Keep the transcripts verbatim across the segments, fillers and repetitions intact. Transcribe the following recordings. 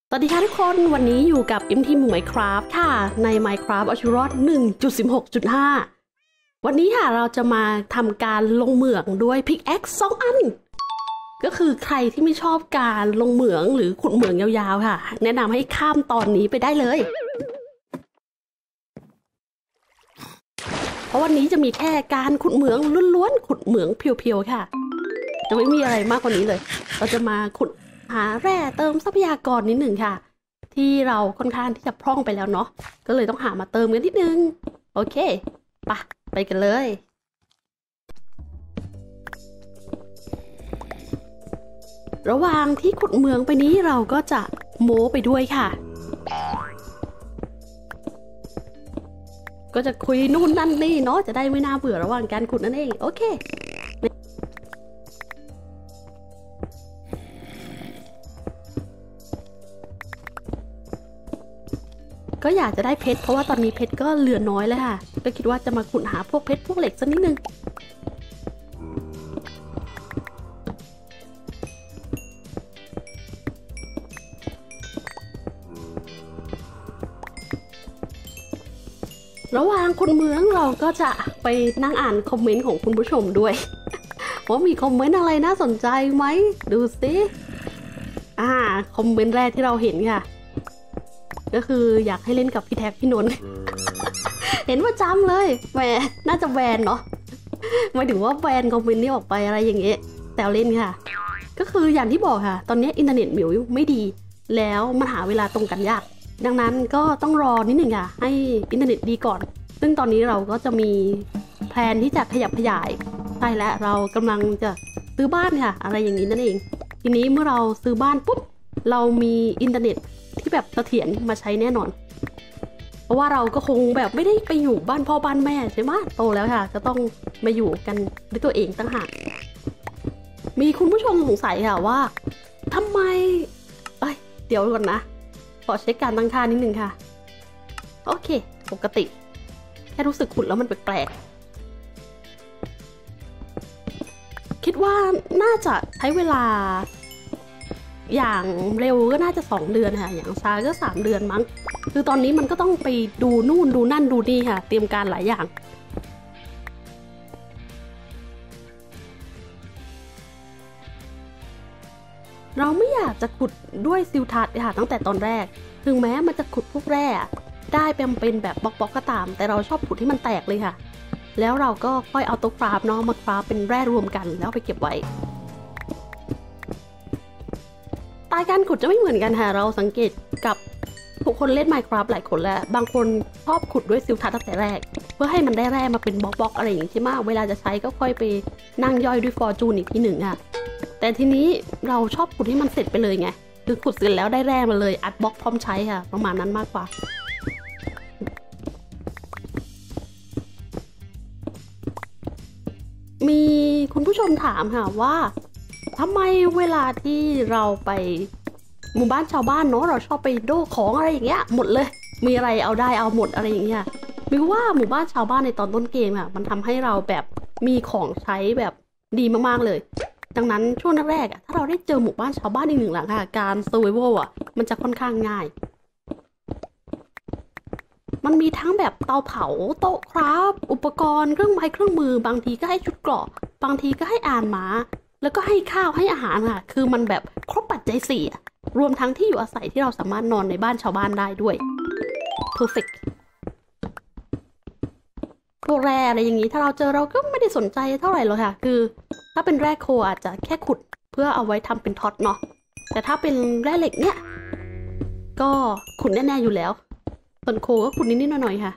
สวัสดีค่ะทุกคนวันนี้อยู่กับอิมทีม Minecraft ค่ะใน Minecraft เอาชีวิตรอด หนึ่งจุดสิบหกจุดห้า วันนี้ค่ะเราจะมาทำการลงเหมืองด้วยพิกแอคสองอันก็คือใครที่ไม่ชอบการลงเหมืองหรือขุดเหมืองยาวๆค่ะแนะนำให้ข้ามตอนนี้ไปได้เลยเพราะวันนี้จะมีแค่การขุดเหมืองล้วนๆขุดเหมืองเพียวๆค่ะจะไม่มีอะไรมากกว่านี้เลยเราจะมาขุดหาแร่เติมทรัพยากรนิดหนึ่งค่ะที่เราค่อนข้างที่จะพร่องไปแล้วเนาะก็เลยต้องหามาเติมกันนิดนึงโอเคปะไปกันเลยระหว่างที่ขุดเหมืองไปนี้เราก็จะโม้ไปด้วยค่ะก็จะคุยนู่นนั่นนี่เนาะจะได้ไม่น่าเบื่อระหว่างการขุดนั่นเองโอเคก็อยากจะได้เพชรเพราะว่าตอนนี้เพชรก็เหลือน้อยแล้วค่ะก็คิดว่าจะมาขุดหาพวกเพชรพวกเหล็กสักนิดนึงระหว่างขุดเหมืองเราก็จะไปนั่งอ่านคอมเมนต์ของคุณผู้ชมด้วยว่ามีคอมเมนต์อะไรน่าสนใจไหมดูสิอ่าคอมเมนต์แรกที่เราเห็นค่ะก็คืออยากให้เล่นกับพี่แท็กพี่นนท์ เห็นว่าจำเลยแหมน่าจะแบนเนาะหมายถึงว่าแบนคอมเมนต์นี้ออกไปอะไรอย่างเงี้ยแต่เล่นค่ะก็คืออย่างที่บอกค่ะตอนนี้อินเทอร์เน็ตมิวไม่ดีแล้วมันหาเวลาตรงกันยากดังนั้นก็ต้องรอนิดหนึ่งค่ะให้อินเทอร์เน็ตดีก่อนซึ่งตอนนี้เราก็จะมีแพลนที่จะขยับขยายใช่แล้วเรากำลังจะซื้อบ้านค่ะอะไรอย่างนี้นั่นเองทีนี้เมื่อเราซื้อบ้านปุ๊บเรามีอินเทอร์เน็ตที่แบบเสถียรมาใช้แน่นอนเพราะว่าเราก็คงแบบไม่ได้ไปอยู่บ้านพ่อบ้านแม่ใช่ไหมโตแล้วค่ะจะต้องมาอยู่กันด้วยตัวเองตั้งหากมีคุณผู้ชมสงสัยค่ะว่าทำไมเอ้ยเดี๋ยวก่อนนะขอเช็คการตั้งค่านิดนึงค่ะโอเคปกติแค่รู้สึกขุดแล้วมันแปลกๆคิดว่าน่าจะใช้เวลาอย่างเร็วก็น่าจะสองเดือนค่ะอย่างช้าก็สามเดือนมั้งคือตอนนี้มันก็ต้องไปดูนู่นดูนั่นดูนี่ค่ะเตรียมการหลายอย่างเราไม่อยากจะขุดด้วยซิลทัศน์ค่ะตั้งแต่ตอนแรกถึงแม้มันจะขุดพวกแร่ได้เป็นเป็นแบบบล็อกๆก็ตามแต่เราชอบขุดที่มันแตกเลยค่ะแล้วเราก็ค่อยเอาตัวคราฟเนาะมาคราฟเป็นแร่รวมกันแล้วไปเก็บไว้ตายการขุดจะไม่เหมือนกันค่ะเราสังเกตกับผู้คนเล่น Minecraft หลายคนแล้วบางคนชอบขุดด้วยซิลทัศน์ตั้งแต่แรกเพื่อให้มันได้แร่มาเป็นบล็อกๆอะไรอย่างนี้ใช่ไหมเวลาจะใช้ก็ค่อยไปนั่งย่อยด้วยฟอร์จูนอีกทีหนึ่งค่ะแต่ทีนี้เราชอบขุดให้มันเสร็จไปเลยไงคือขุดเสร็จแล้วได้แร่มาเลยอัดบล็อกพร้อมใช้ค่ะประมาณนั้นมากกว่ามีคุณผู้ชมถามค่ะว่าทำไมเวลาที่เราไปหมู่บ้านชาวบ้านเนาะเราชอบไปโดของอะไรอย่างเงี้ยหมดเลยมีอะไรเอาได้เอาหมดอะไรอย่างเงี้ยมิวว่าหมู่บ้านชาวบ้านในตอนต้นเกมอะมันทำให้เราแบบมีของใช้แบบดีมากๆเลยดังนั้นช่วงแรกๆอะถ้าเราได้เจอหมู่บ้านชาวบ้านอีกหนึ่งหลังค่ะการเซอร์ไววัลอะมันจะค่อนข้างง่ายมันมีทั้งแบบเตาเผาโต๊ะคราฟอุปกรณ์เครื่องไม้เครื่องมือบางทีก็ให้ชุดเกราะบางทีก็ให้อ่านหมาแล้วก็ให้ข้าวให้อาหารค่ะคือมันแบบครบปัจจัยสี่รวมทั้งที่อยู่อาศัยที่เราสามารถนอนในบ้านชาวบ้านได้ด้วย perfect พวกแร่อะไรอย่างนี้ถ้าเราเจอเราก็ไม่ได้สนใจเท่าไหร่หรอกค่ะคือถ้าเป็นแร่โคอาจจะแค่ขุดเพื่อเอาไว้ทำเป็นท็อตเนาะแต่ถ้าเป็นแร่เหล็กเนี่ยก็ขุดแน่ๆอยู่แล้วส่วนโคก็ขุดนิดๆหน่อยๆค่ะ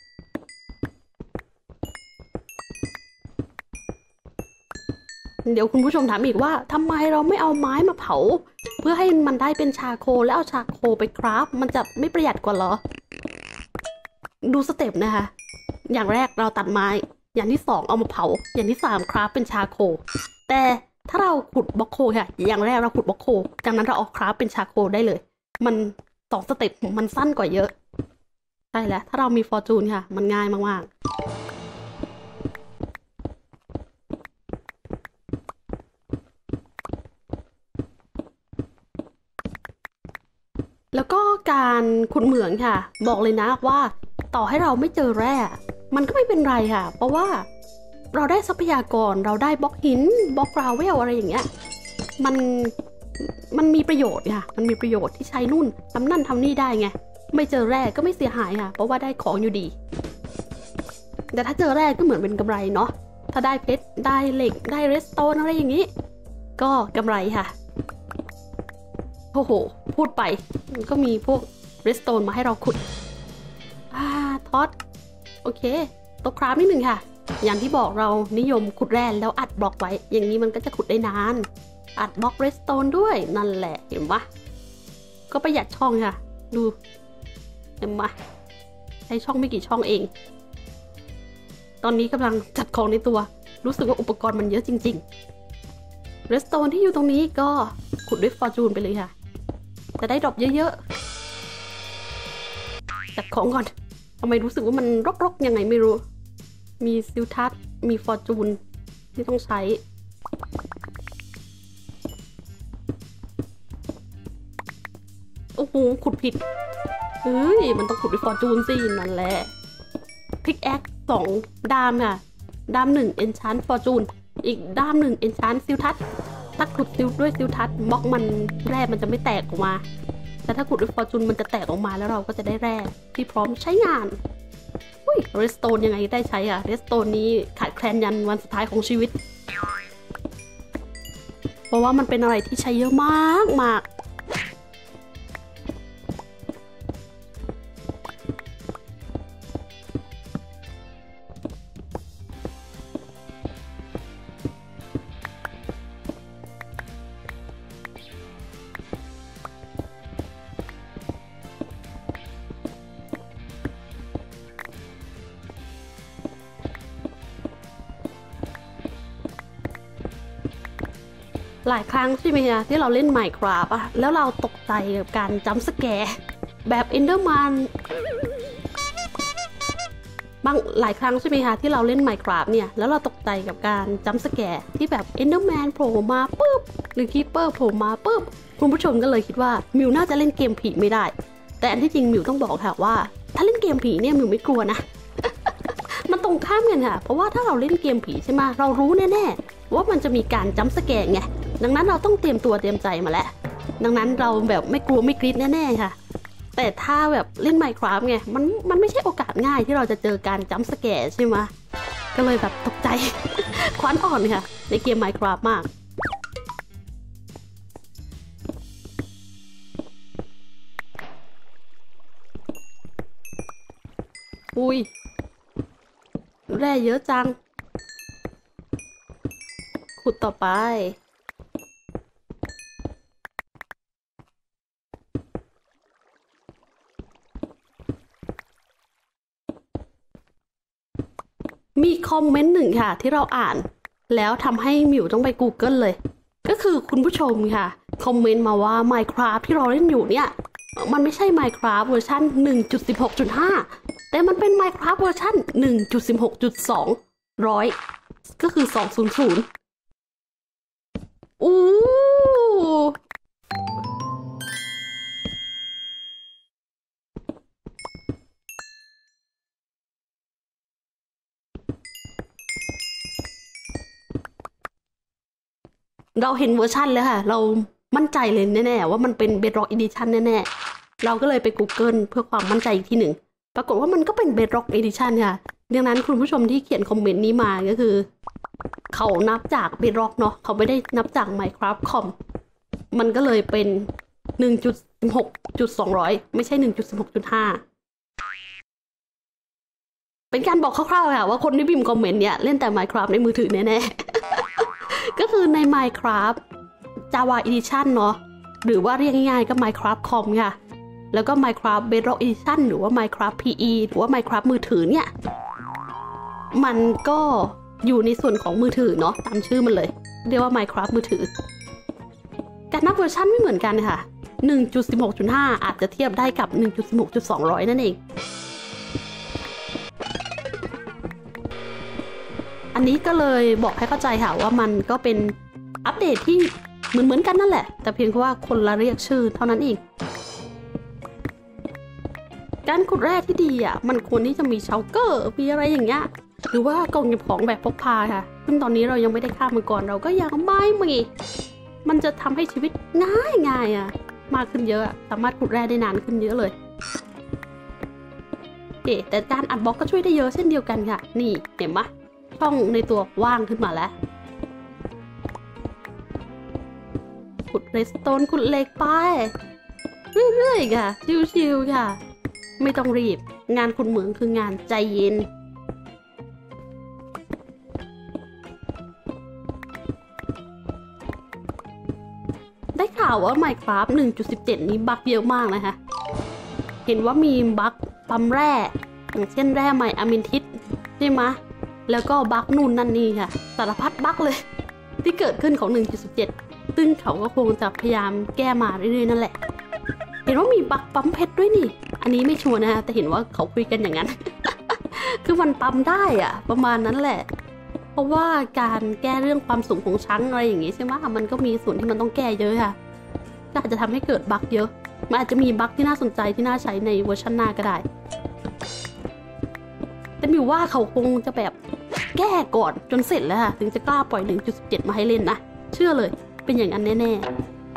เดี๋ยวคุณผู้ชมถามอีกว่าทำไมเราไม่เอาไม้มาเผาเพื่อให้มันได้เป็นชาโคแล้วเอาชาโคไปคราฟมันจะไม่ประหยัดกว่าเหรอดูสเต็ปนะคะอย่างแรกเราตัดไม้อย่างที่สองเอามาเผาอย่างที่สามคราฟเป็นชาโคแต่ถ้าเราขุดบล็อกโคค่ะอย่างแรกเราขุดบล็อกโคจากนั้นเราเอาคราฟเป็นชาโคได้เลยมันสองสเต็ปมันสั้นกว่าเยอะใช่แล้วถ้าเรามีฟอร์จูนค่ะมันง่ายมากๆแล้วก็การขุดเหมืองค่ะบอกเลยนะว่าต่อให้เราไม่เจอแร่มันก็ไม่เป็นไรค่ะเพราะว่าเราได้ทรัพยากรเราได้บล็อกหินบล็อกกราวเวลอะไรอย่างเงี้ยมันมันมีประโยชน์ค่ะมันมีประโยชน์ที่ใช้นู่นทำนั่นทำนี่ได้ไงไม่เจอแร่ก็ไม่เสียหายค่ะเพราะว่าได้ของอยู่ดีแต่ถ้าเจอแร่ก็เหมือนเป็นกำไรเนาะถ้าได้เพชรได้เหล็กได้เรสโตนอะไรอย่างนี้ก็กำไรค่ะโอ้โหพูดไปก็มีพวกเรสโตนมาให้เราขุดอ่าทอดโอเคตกคราฟนิดหนึ่งค่ะอย่างที่บอกเรานิยมขุดแร่แล้วอัดบล็อกไว้อย่างนี้มันก็จะขุดได้นานอัดบล็อกเรสโตนด้วยนั่นแหละเห็นปะก็ประหยัดช่องค่ะดูเห็นปะใช้ช่องไม่กี่ช่องเองตอนนี้กำลังจัดของในตัวรู้สึกว่าอุปกรณ์มันเยอะจริงๆเรสโตนที่อยู่ตรงนี้ก็ขุดด้วยฟอร์จูนไปเลยค่ะจะได้ดรอปเยอะๆจัดของก่อนทำไมรู้สึกว่ามันรกๆยังไงไม่รู้มีซิลทัสมีฟอร์จูนที่ต้องใช้โอ้โหขุดผิดเฮ้ยมันต้องขุดด้วยฟอร์จูนสินั่นแหละพิกแอคสองดามค่ะดามหนึ่งเอนชานฟอร์จูนอีกดามหนึ่งเอนชานซิลทัสถ้าขุดซิลด้วยซิลทัสบล็อกมันแร่มันจะไม่แตกออกมาแต่ถ้าขุดด้วยฟอร์จูนมันจะแตกออกมาแล้วเราก็จะได้แร่ที่พร้อมใช้งานอุ้ยเรสโตนยังไงได้ใช้อะเรสโตนนี้ขาดแคลนยันวันสุดท้ายของชีวิตเพราะว่ามันเป็นอะไรที่ใช้เยอะมากมากหลายครั้งใช่ไหมคะที่เราเล่น Minecraft อะแล้วเราตกใจกับการจัมป์สแกร์แบบเอนเดอร์แมนบางหลายครั้งใช่ไหมคะที่เราเล่น Minecraft เนี่ยแล้วเราตกใจกับการจัมป์สแกร์ที่แบบเอนเดอร์แมนโผล่มาปุ๊บหรือคีปเปอร์โผล่มาปุ๊บคุณผู้ชมก็เลยคิดว่ามิวน่าจะเล่นเกมผีไม่ได้แต่อันที่จริงมิวต้องบอกค่ะว่าถ้าเล่นเกมผีเนี่ยมิวไม่กลัวนะ มันตรงข้ามกันค่ะเพราะว่าถ้าเราเล่นเกมผีใช่ไหมเรารู้แน่ๆว่ามันจะมีการจัมป์สแกร์ไงดังนั้นเราต้องเตรียมตัวเตรียมใจมาแล้วดังนั้นเราแบบไม่กลัวไม่กรี๊ดแน่ๆค่ะแต่ถ้าแบบเล่น Minecraft ไงมันมันไม่ใช่โอกาสง่ายที่เราจะเจอการจัมป์สแกร์ใช่ไหมก็เลยแบบตกใจ ควันอ่อนค่ะในเกม Minecraft มากอุ้ยแร่เยอะจังขุดต่อไปมีคอมเมนต์หนึ่งค่ะที่เราอ่านแล้วทำให้หมิวต้องไป Google เลยก็คือคุณผู้ชมค่ะคอมเมนต์มาว่า Minecraft ที่เราเล่นอยู่เนี่ยมันไม่ใช่ Minecraft เวอร์ชัน หนึ่งจุดสิบหกจุดห้า แต่มันเป็น Minecraft เวอร์ชัน หนึ่งจุดสิบหกจุดสอง ร้อยก็คือสองร้อยอู้เราเห็นเวอร์ชันแล้วค่ะเรามั่นใจเลยแน่ๆว่ามันเป็น Bedrock Edition แน่ๆเราก็เลยไป Google เพื่อความมั่นใจอีกทีหนึ่งปรากฏว่ามันก็เป็น Bedrock Edition ค่ะดังนั้นคุณผู้ชมที่เขียนคอมเมนต์นี้มาก็คือเขานับจาก Bedrock เนาะเขาไม่ได้นับจาก Minecraft คอมมันก็เลยเป็น หนึ่งจุดสิบหกจุดสองร้อย ไม่ใช่ หนึ่งจุดสิบหกจุดห้า เป็นการบอกคร่าวๆค่ะว่าคนที่พิมพ์คอมเมนต์เนี่ยเล่นแต่ Minecraft ในมือถือแน่ๆ ก็คือใน Minecraft Java Edition เนาะหรือว่าเรียกง่ายๆก็ Minecraft คอมค่ะแล้วก็ Minecraft Bedrock Edition หรือว่า Minecraft พี อี หรือว่า Minecraft มือถือเนี่ยมันก็อยู่ในส่วนของมือถือเนาะตามชื่อมันเลยเรียกว่า Minecraft มือถือการนับเวอร์ชันไม่เหมือนกันค่ะ หนึ่งจุดสิบหกจุดห้า อาจจะเทียบได้กับ หนึ่งจุดสิบหกจุดสองร้อย นั่นเองอันนี้ก็เลยบอกให้เข้าใจค่ะว่ามันก็เป็นอัปเดตที่เหมือนเหมือนกันนั่นแหละแต่เพียงแค่ว่าคนละเรียกชื่อเท่านั้นเองการขุดแร่ที่ดีอ่ะมันควรที่จะมีเชลเกอร์มีอะไรอย่างเงี้ยหรือว่ากล่องเก็บของแบบพกพาค่ะซึ่งตอนนี้เรายังไม่ได้ฆ่ามันก่อนเราก็ยังไม่มีมันจะทำให้ชีวิตง่ายง่ายอ่ะมากขึ้นเยอะสามารถขุดแร่ได้นานขึ้นเยอะเลยโอเคแต่การอัดบล็อกก็ช่วยได้เยอะเช่นเดียวกันค่ะนี่เห็นไหมช่องในตัวว่างขึ้นมาแล้วขุดเรสโตนขุดเหล็กไปเรื่อยๆค่ะชิวๆค่ะไม่ต้องรีบงานขุดเหมืองคืองานใจเย็นได้ข่าวว่า Minecraft หนึ่งจุดสิบเจ็ด นี้บั๊กเยอะมากนะคะเห็นว่ามีบั๊กปั๊มแร่อย่างเช่นแร่ใหม่อะมินทิสใช่ไหมแล้วก็บั๊กนู่นนั่นนี่ค่ะสารพัดบั๊กเลยที่เกิดขึ้นของ หนึ่งจุดสิบเจ็ด ซึ่งเขาก็คงจะพยายามแก้มาเรื่อยๆนั่นแหละเห็นว่ามีบั๊กปั๊มเพชรด้วยนี่อันนี้ไม่ชัวร์นะแต่เห็นว่าเขาคุยกันอย่างนั้น คือมันปั๊มได้อะประมาณนั้นแหละเพราะว่าการแก้เรื่องความสูงของชั้นอะไรอย่างงี้ใช่ไหมมันก็มีส่วนที่มันต้องแก้เยอะค่ะก็อาจจะทำให้เกิดบั๊กเยอะมันอาจจะมีบั๊กที่น่าสนใจที่น่าใช้ในเวอร์ชันหน้าก็ได้แต่มิวว่าเขาคงจะแบบแก้ก่อนจนเสร็จแล้วค่ะถึงจะกล้าปล่อย หนึ่งจุดสิบเจ็ด มาให้เล่นนะเชื่อเลยเป็นอย่างนั้นแน่ๆ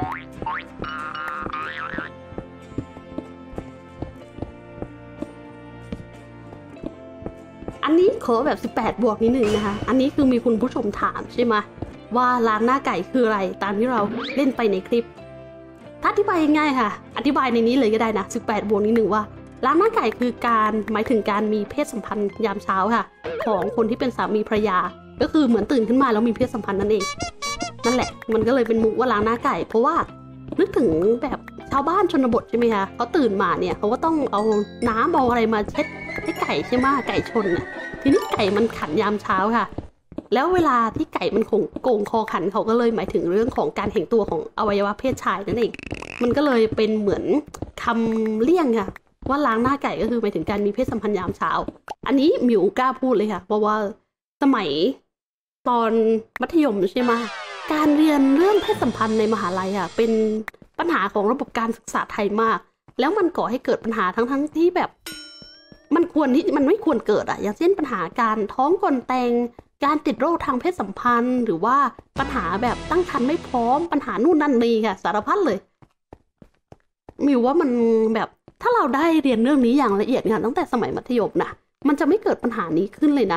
อันนี้ขอแบบสิบแปดบวกนิดนึงนะคะอันนี้คือมีคุณผู้ชมถามใช่ไหมว่าล้างหน้าไก่คืออะไรตามที่เราเล่นไปในคลิปถ้าอธิบายง่ายๆค่ะอธิบายในนี้เลยก็ได้นะสิบแปดบวกนิดนึงว่าล้างหน้าไก่คือการหมายถึงการมีเพศสัมพันธ์ยามเช้าค่ะของคนที่เป็นสามีภรรยาก็คือเหมือนตื่นขึ้นมาแล้วมีเพศสัมพันธ์นั่นเองนั่นแหละมันก็เลยเป็นมุกว่าล้างหน้าไก่เพราะว่านึกถึงแบบชาวบ้านชนบทใช่ไหมคะเขาตื่นมาเนี่ยเขาก็ต้องเอาน้ำเอาอะไรมาเช็ดให้ไก่ใช่ไหมไก่ชนน่ะทีนี้ไก่มันขันยามเช้าค่ะแล้วเวลาที่ไก่มันคงโก่งคอขันเขาก็เลยหมายถึงเรื่องของการแห่งตัวของอวัยวะเพศชายนั่นเองมันก็เลยเป็นเหมือนคำเลี่ยงค่ะว่าล้างหน้าไก่ก็คือหมายถึงการมีเพศสัมพันธ์ยามเช้าอันนี้หมิวกล้าพูดเลยค่ะเพราะว่าสมัยตอนมัธยมใช่ไหมการเรียนเรื่องเพศสัมพันธ์ในมหาลัยอ่ะเป็นปัญหาของระบบการศึกษาไทยมากแล้วมันก่อให้เกิดปัญหาทั้งทั้งที่แบบมันควรที่มันไม่ควรเกิดอ่ะอย่างเช่นปัญหาการท้องก่อนแต่งการติดโรคทางเพศสัมพันธ์หรือว่าปัญหาแบบตั้งครรภ์ไม่พร้อมปัญหานู่นนั่นนี่ค่ะสารพัดเลยมิวว่ามันแบบถ้าเราได้เรียนเรื่องนี้อย่างละเอียดเนี่ยตั้งแต่สมัยมัธยมนะมันจะไม่เกิดปัญหานี้ขึ้นเลยนะ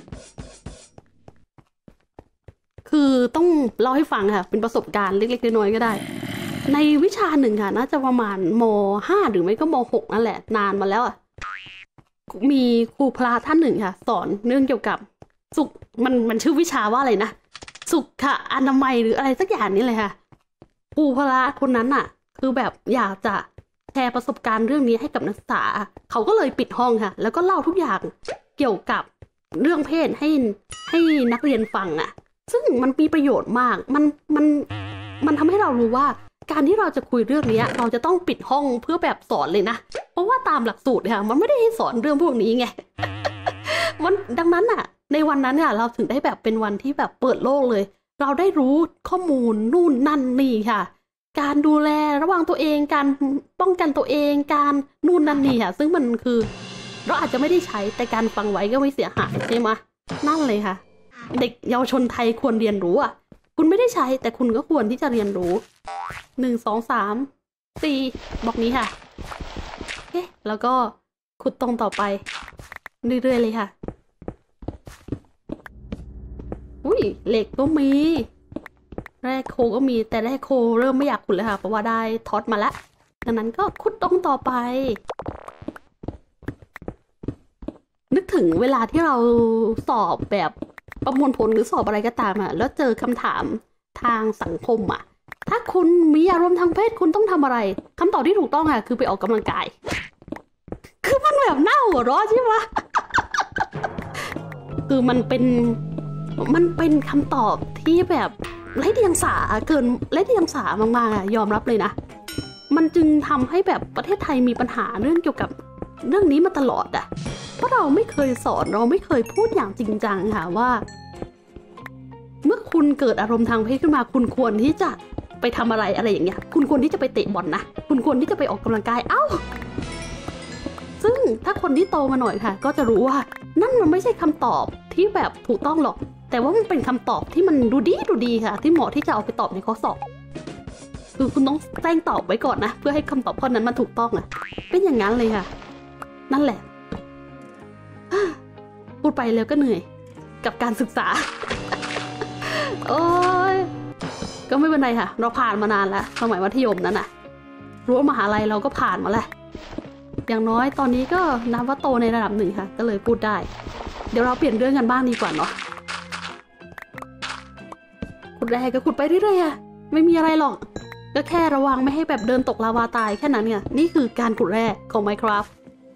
คือต้องเล่าให้ฟังค่ะเป็นประสบการณ์เล็กๆน้อยๆก็ได้ในวิชาหนึ่งค่ะน่าจะประมาณม.ห้า หรือไม่ก็ม.หก นั่นแหละนานมาแล้วอ่ะมีครูพระท่านหนึ่งค่ะสอนเรื่องเกี่ยวกับสุขมันมันชื่อวิชาว่าอะไรนะสุขอนามัยหรืออะไรสักอย่างนี้เลยค่ะครูพระคนนั้นอ่ะคือแบบอยากจะแชร์ประสบการณ์เรื่องนี้ให้กับนักศึกษาเขาก็เลยปิดห้องค่ะแล้วก็เล่าทุกอย่างเกี่ยวกับเรื่องเพศให้ให้นักเรียนฟังอ่ะซึ่งมันมีประโยชน์มากมันมันมันทำให้เรารู้ว่าการที่เราจะคุยเรื่องนี้เราจะต้องปิดห้องเพื่อแบบสอนเลยนะเพราะว่าตามหลักสูตรค่ะมันไม่ได้ให้สอนเรื่องพวกนี้ไง มันดังนั้นอ่ะในวันนั้นค่ะเราถึงได้แบบเป็นวันที่แบบเปิดโลกเลยเราได้รู้ข้อมูลนู่นนั่นนี่ค่ะการดูแลระวังตัวเองการป้องกันตัวเองการนู่นนั่นนี่ค่ะซึ่งมันคือเราอาจจะไม่ได้ใช้แต่การฟังไว้ก็ไม่เสียหายใช่ไหมนั่นเลยค่ะเด็กเยาวชนไทยควรเรียนรู้อ่ะคุณไม่ได้ใช้แต่คุณก็ควรที่จะเรียนรู้หนึ่งสองสามสี่บอกนี้ค่ะเอ๊ะแล้วก็ขุดตรงต่อไปเรื่อยๆเลยค่ะอุ้ยเหล็กก็มีแร่โคก็มีแต่แร่โคเริ่มไม่อยากขุดเลยค่ะเพราะว่าได้ท็อตมาแล้วดังนั้นก็ขุดตรงต่อไปนึกถึงเวลาที่เราสอบแบบประมวลผลหรือสอบอะไรก็ตามอ่ะแล้วเจอคำถามทางสังคมอ่ะถ้าคุณมีอารมณ์ทางเพศคุณต้องทำอะไรคำตอบที่ถูกต้องอ่ะคือไปออกกำลังกายคือมันแบบน่าหัวเราะใช่ไหม คือมันเป็นมันเป็นคำตอบที่แบบไร้เดียงสาเกินไร้เดียงสามากๆยอมรับเลยนะมันจึงทำให้แบบประเทศไทยมีปัญหาเรื่องเกี่ยวกับเรื่องนี้มาตลอดอ่ะเพราะเราไม่เคยสอนเราไม่เคยพูดอย่างจริงจังค่ะว่าเมื่อคุณเกิดอารมณ์ทางเพศขึ้นมาคุณควรที่จะไปทำอะไรอะไรอย่างเงี้ยคุณควรที่จะไปเตะบอลนะคุณควรที่จะไปออกกำลังกายเอ้าซึ่งถ้าคนที่โตมาหน่อยค่ะก็จะรู้ว่านั่นมันไม่ใช่คำตอบที่แบบถูกต้องหรอกแต่ว่ามันเป็นคำตอบที่มันดูดีดูดีค่ะที่เหมาะที่จะเอาไปตอบในข้อสอบคือคุณต้องแจ้งตอบไว้ก่อนนะเพื่อให้คำตอบข้อนั้นมันถูกต้องอ่ะเป็นอย่างนั้นเลยค่ะนั่นแหละพูดไปแล้วก็เหนื่อยกับการศึกษา โอ้ยก็ไม่เป็นไรค่ะเราผ่านมานานแล้วสมัยมัธยมนั้นน่ะรั้วมหาลัยเราก็ผ่านมาแล้วอย่างน้อยตอนนี้ก็นับว่าโตในระดับหนึ่งค่ะก็เลยพูดได้เดี๋ยวเราเปลี่ยนเรื่องกันบ้างดีกว่าเนาะขุดแร่ก็ขุดไปเรื่อยๆอะไม่มีอะไรหรอกก็แค่ระวังไม่ให้แบบเดินตกลาวาตายแค่นั้นไงนี่คือการขุดแร่ของ Minecraft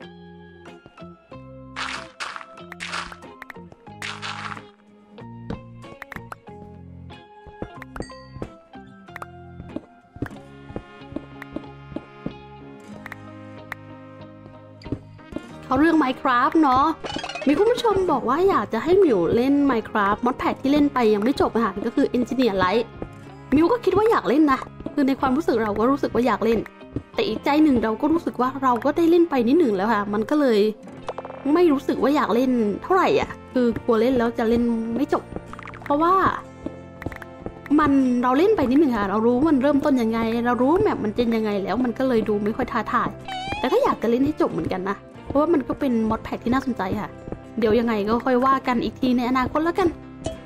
เขาเรื่อง Minecraft เนาะมีคุณผู้ชมบอกว่าอยากจะให้มิวเล่น Minecraft มอดแพดที่เล่นไปยังไม่จบค่ะก็คือ Engineer Light มิวก็คิดว่าอยากเล่นนะคือในความรู้สึกเราก็รู้สึกว่าอยากเล่นแต่อีกใจหนึ่งเราก็รู้สึกว่าเราก็ได้เล่นไปนิดหนึ่งแล้วค่ะมันก็เลยไม่รู้สึกว่าอยากเล่นเท่าไหร่อ่ะคือกลัวเล่นแล้วจะเล่นไม่จบเพราะว่ามันเราเล่นไปนิดหนึ่งค่ะเรารู้มันเริ่มต้นยังไงเรารู้แมปมันเป็นยังไงแล้วมันก็เลยดูไม่ค่อยท้าทายแต่ก็อยากจะเล่นให้จบเหมือนกันนะเพราะว่ามันก็เป็นมอดแพคที่น่าสนใจค่ะเดี๋ยวยังไงก็ค่อยว่ากันอีกทีในอนาคตแล้วกัน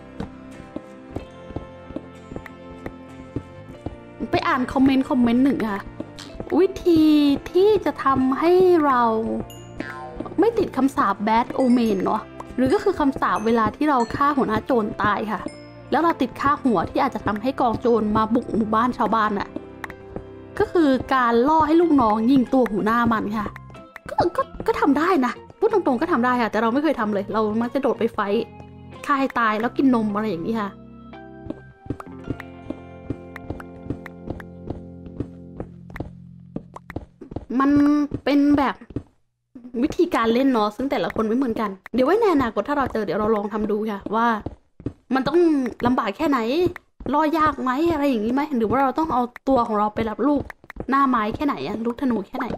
ไปอ่านคอมเมนต์คอมเมนต์หนึ่งค่ะวิธีที่จะทำให้เราไม่ติดคำสาป bad omen เนาะหรือก็คือคำสาปเวลาที่เราฆ่าหัวหน้าโจรตายค่ะแล้วเราติดฆ่าหัวที่อาจจะทำให้กองโจรมาบุกหมู่บ้านชาวบ้านน่ะก็คือการล่อให้ลูกน้องยิงตัวหัวหน้ามันค่ะก็ก็ก็ทำได้นะพูดตรงๆก็ทำได้ค่ะแต่เราไม่เคยทำเลยเรามักจะโดดไปไฟฆ่าให้ตายแล้วกินนมอะไรอย่างนี้ค่ะมันเป็นแบบวิธีการเล่นเนาะซึ่งแต่ละคนไม่เหมือนกันเดี๋ยวไว้ในอนาคตถ้าเราเจอเดี๋ยวเราลองทำดูค่ะว่ามันต้องลำบากแค่ไหนล่อยากไหมอะไรอย่างนี้ไหมหรือว่าเราต้องเอาตัวของเราไปรับลูกหน้าไม้แค่ไหนอะลูกธนูแค่ไหน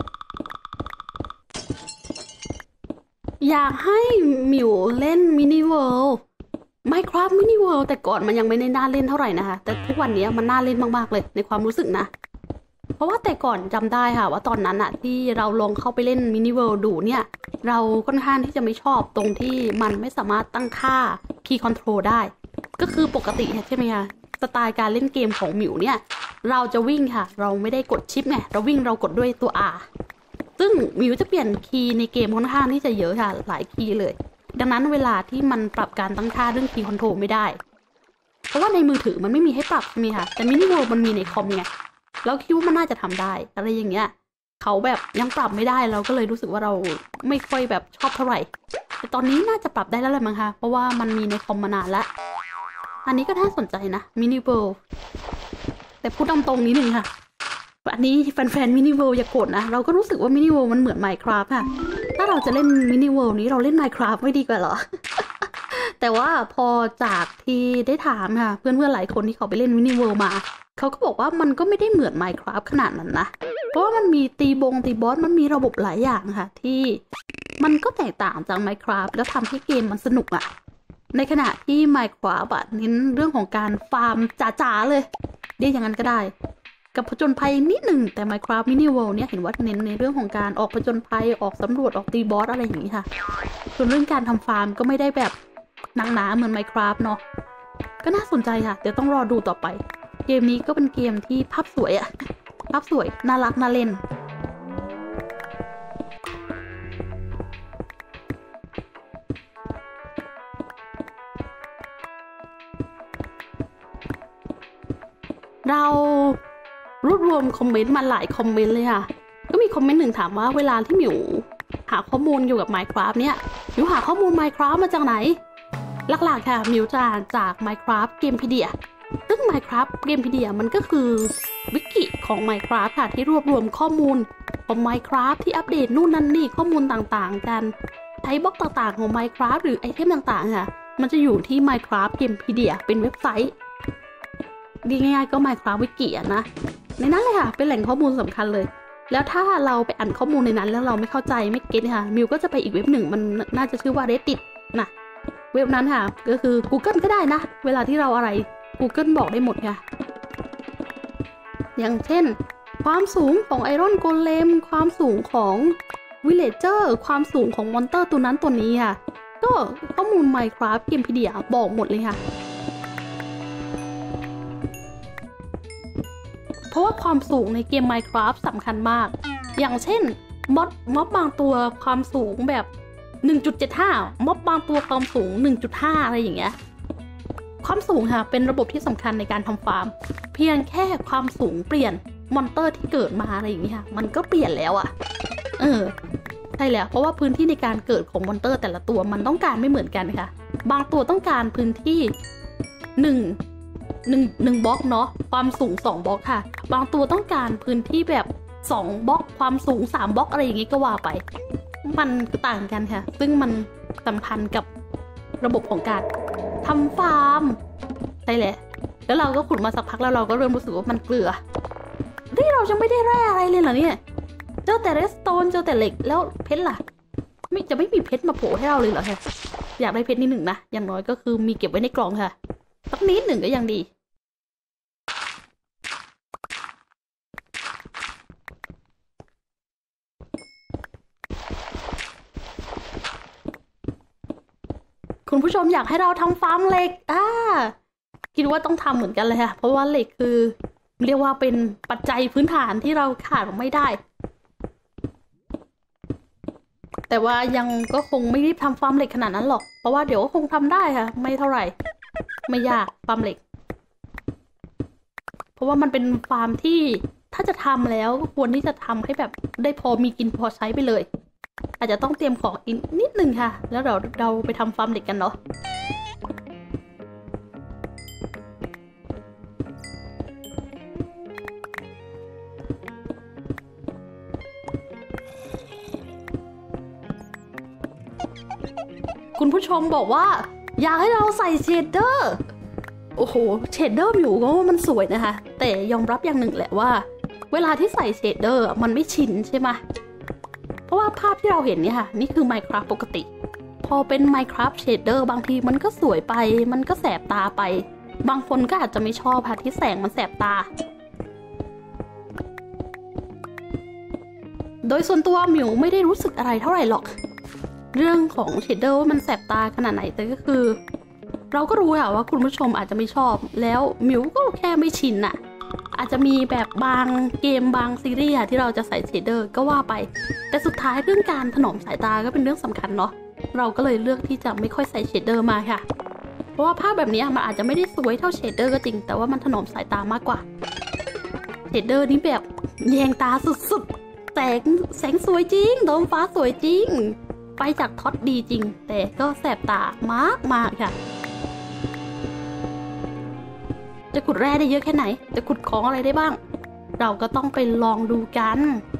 อยากให้มิวเล่นมินิเวิลด์ Minecraft มินิเวิลด์แต่ก่อนมันยังไม่ได้น่าเล่นเท่าไหร่นะคะแต่ทุกวันนี้มันน่าเล่นมากๆเลยในความรู้สึกนะเพราะว่าแต่ก่อนจำได้ค่ะว่าตอนนั้นอะที่เราลองเข้าไปเล่นมินิเวิลด์ดูเนี่ยเราค่อนข้างที่จะไม่ชอบตรงที่มันไม่สามารถตั้งค่าคีย์คอนโทรลได้ก็คือปกติใช่ไหมคะสไตล์การเล่นเกมของมิวเนี่ยเราจะวิ่งค่ะเราไม่ได้กดชิปไงเราวิ่งเรากดด้วยตัว Rซึ่งมิวจะเปลี่ยนคีย์ในเกมค่อนข้างที่จะเยอะค่ะหลายคีย์เลยดังนั้นเวลาที่มันปรับการตั้งค่าเรื่องคีย์คอนโทรลไม่ได้เพราะว่าในมือถือมันไม่มีให้ปรับใช่ไหมคะแต่มินิเวิลด์มันมีในคอมไงแล้วคิดว่ามันน่าจะทำได้อะไรอย่างเงี้ยเขาแบบยังปรับไม่ได้เราก็เลยรู้สึกว่าเราไม่ค่อยแบบชอบเท่าไหร่แต่ตอนนี้น่าจะปรับได้แล้วแหละมั้งคะเพราะว่ามันมีในคอมมานานแล้วอันนี้ก็น่าสนใจนะมินิเวิลด์แต่พูดตรงๆนิดนึงค่ะอันนี้แฟนๆมินิเวิลด์อย่าโกรธนะเราก็รู้สึกว่ามินิเวิลด์มันเหมือน Minecraft ค่ะถ้าเราจะเล่นมินิเวิลด์นี้เราเล่น Minecraft ไม่ดีกว่าเหรอ แต่ว่าพอจากที่ได้ถามค่ะเพื่อนๆหลายคนที่เขาไปเล่นมินิเวิลด์มาเขาก็บอกว่ามันก็ไม่ได้เหมือน Minecraft ขนาดนั้นนะเพราะว่ามันมีตีบงตีบอสมันมีระบบหลายอย่างค่ะที่มันก็แตกต่างจาก Minecraft แล้วทำให้เกมมันสนุกอะในขณะที่ Minecraft อะเน้นเรื่องของการฟาร์มจ๋าๆเลยเรียกอย่างนั้นก็ได้กับผจญภัยนิดหนึ่งแต่ Minecraft Mini World เนี่ยเห็นว่าเน้นในเรื่องของการออกผจญภัยออกสำรวจออกตีบอสอะไรอย่างนี้ค่ะส่วนเรื่องการทำฟาร์มก็ไม่ได้แบบหนักหนาเหมือน Minecraft เนาะก็น่าสนใจค่ะเดี๋ยวต้องรอดูต่อไปเกมนี้ก็เป็นเกมที่ภาพสวยอะภาพสวยน่ารักน่าเล่นเรารวบรวมคอมเมนต์มาหลายคอมเมนต์เลยค่ะก็มีคอมเมนต์หนึ่งถามว่าเวลาที่มิวหาข้อมูลอยู่กับ Minecraft เนี่ยมิวหาข้อมูล Minecraft มาจากไหนหลักๆค่ะมิวจะอ่านจาก Minecraft Gamepedia ซึ่ง Minecraft Gamepedia มันก็คือวิกิของ Minecraft ค่ะที่รวบรวมข้อมูลของ Minecraft ที่อัปเดตนู่นนั่นนี่ข้อมูลต่างๆกันใช้บล็อกต่างๆของ Minecraft หรือไอเทมต่างๆค่ะมันจะอยู่ที่ Minecraft Gamepedia เป็นเว็บไซต์ดีง่ายๆก็ Minecraft Wiki นะในนั้นเลยค่ะเป็นแหล่งข้อมูลสำคัญเลยแล้วถ้าเราไปอ่านข้อมูลในนั้นแล้วเราไม่เข้าใจไม่เก็ตค่ะมิวก็จะไปอีกเว็บหนึ่งมันน่าจะชื่อว่า Reddit นะเว็บนั้นค่ะก็คือ Google ก็ได้นะเวลาที่เราอะไร Google บอกได้หมดค่ะอย่างเช่นความสูงของไอรอนโกเลมความสูงของวิลเลเจอร์ความสูงของมอนเตอร์ตัวนั้นตัวนี้ค่ะก็ข้อมูล Minecraft เกมพีเดียบอกหมดเลยค่ะเพราะว่าความสูงในเกม Minecraft สำคัญมากอย่างเช่นม็อบม็อบบางตัวความสูงแบบ หนึ่งจุดเจ็ดห้า ม็อบบางตัวความสูง หนึ่งจุดห้า อะไรอย่างเงี้ยความสูงค่ะเป็นระบบที่สำคัญในการทำฟาร์มเพียงแค่ความสูงเปลี่ยนมอนเตอร์ที่เกิดมาอะไรอย่างเงี้ยค่ะมันก็เปลี่ยนแล้วอ่ะเออใช่แล้วเพราะว่าพื้นที่ในการเกิดของมอนเตอร์แต่ละตัวมันต้องการไม่เหมือนกันค่ะบางตัวต้องการพื้นที่หนึ่ง หนึ่ง หนึ่งบล็อกเนาะความสูงสองบล็อกค่ะบางตัวต้องการพื้นที่แบบสองบล็อกความสูงสามบล็อกอะไรอย่างงี้ก็ว่าไปมันต่างกันค่ะซึ่งมันสัมพันธ์กับระบบของการทำฟาร์มใช่แหละแล้วเราก็ขุดมาสักพักแล้วเราก็เริ่มรู้สึกว่ามันเกลือที่เราจะไม่ได้แร่อะไรเลยเหรอเนี่ยเจอแต่เรสโตนเจอแต่เหล็กแล้วเพชรล่ะไม่จะไม่มีเพชรมาโผล่ให้เราเลยเหรอคะอยากได้เพชรนิดหนึ่งนะอย่างน้อยก็คือมีเก็บไว้ในกล่องค่ะสักนิดหนึ่งก็ยังดีคุณผู้ชมอยากให้เราทำฟาร์มเหล็กอ่าคิดว่าต้องทำเหมือนกันเลยค่ะเพราะว่าเหล็กคือเรียกว่าเป็นปัจจัยพื้นฐานที่เราขาดไม่ได้แต่ว่ายังก็คงไม่รีบทำฟาร์มเหล็กขนาดนั้นหรอกเพราะว่าเดี๋ยวก็คงทำได้ค่ะไม่เท่าไหร่ไม่ยากฟาร์มเหล็กเพราะว่ามันเป็นฟาร์มที่ถ้าจะทำแล้วก็ควรที่จะทำให้แบบได้พอมีกินพอใช้ไปเลยอาจจะต้องเตรียมของอีกนิดนึงค่ะแล้วเราเราไปทำฟาร์มเหล็กกันเนาะคุณผู้ชมบอกว่าอยากให้เราใส่เชดเดอร์โอ้โหเชดเดอร์มิวก็ว่ามันสวยนะคะแต่ยอมรับอย่างหนึ่งแหละว่าเวลาที่ใส่เชดเดอร์มันไม่ชินใช่ไหมเพราะว่าภาพที่เราเห็นเนี่ยค่ะนี่คือ Minecraft ปกติพอเป็น Minecraft Shader บางทีมันก็สวยไปมันก็แสบตาไปบางคนก็อาจจะไม่ชอบค่ะที่แสงมันแสบตาโดยส่วนตัวมิวไม่ได้รู้สึกอะไรเท่าไหร่หรอกเรื่องของ Shader ว่ามันแสบตาขนาดไหนแต่ก็คือเราก็รู้ค่ะว่าคุณผู้ชมอาจจะไม่ชอบแล้วมิวก็แค่ไม่ชินน่ะอาจจะมีแบบบางเกมบางซีรีส์ที่เราจะใส่เชดเดอร์ก็ว่าไปแต่สุดท้ายเรื่องการถนอมสายตาก็เป็นเรื่องสำคัญเนาะเราก็เลยเลือกที่จะไม่ค่อยใส่เชดเดอร์มาค่ะเพราะว่าภาพแบบนี้มันอาจจะไม่ได้สวยเท่าเชดเดอร์ก็จริงแต่ว่ามันถนอมสายตามากกว่าเชดเดอร์นี่แบบแยงตาสุดๆแสงแสงสวยจริงโดมฟ้าสวยจริงไฟจากท็อตดีจริงแต่ก็แสบตามากมากค่ะจะขุดแร่ได้เยอะแค่ไหนจะขุดของอะไรได้บ้างเราก็ต้องไปลองดูกัน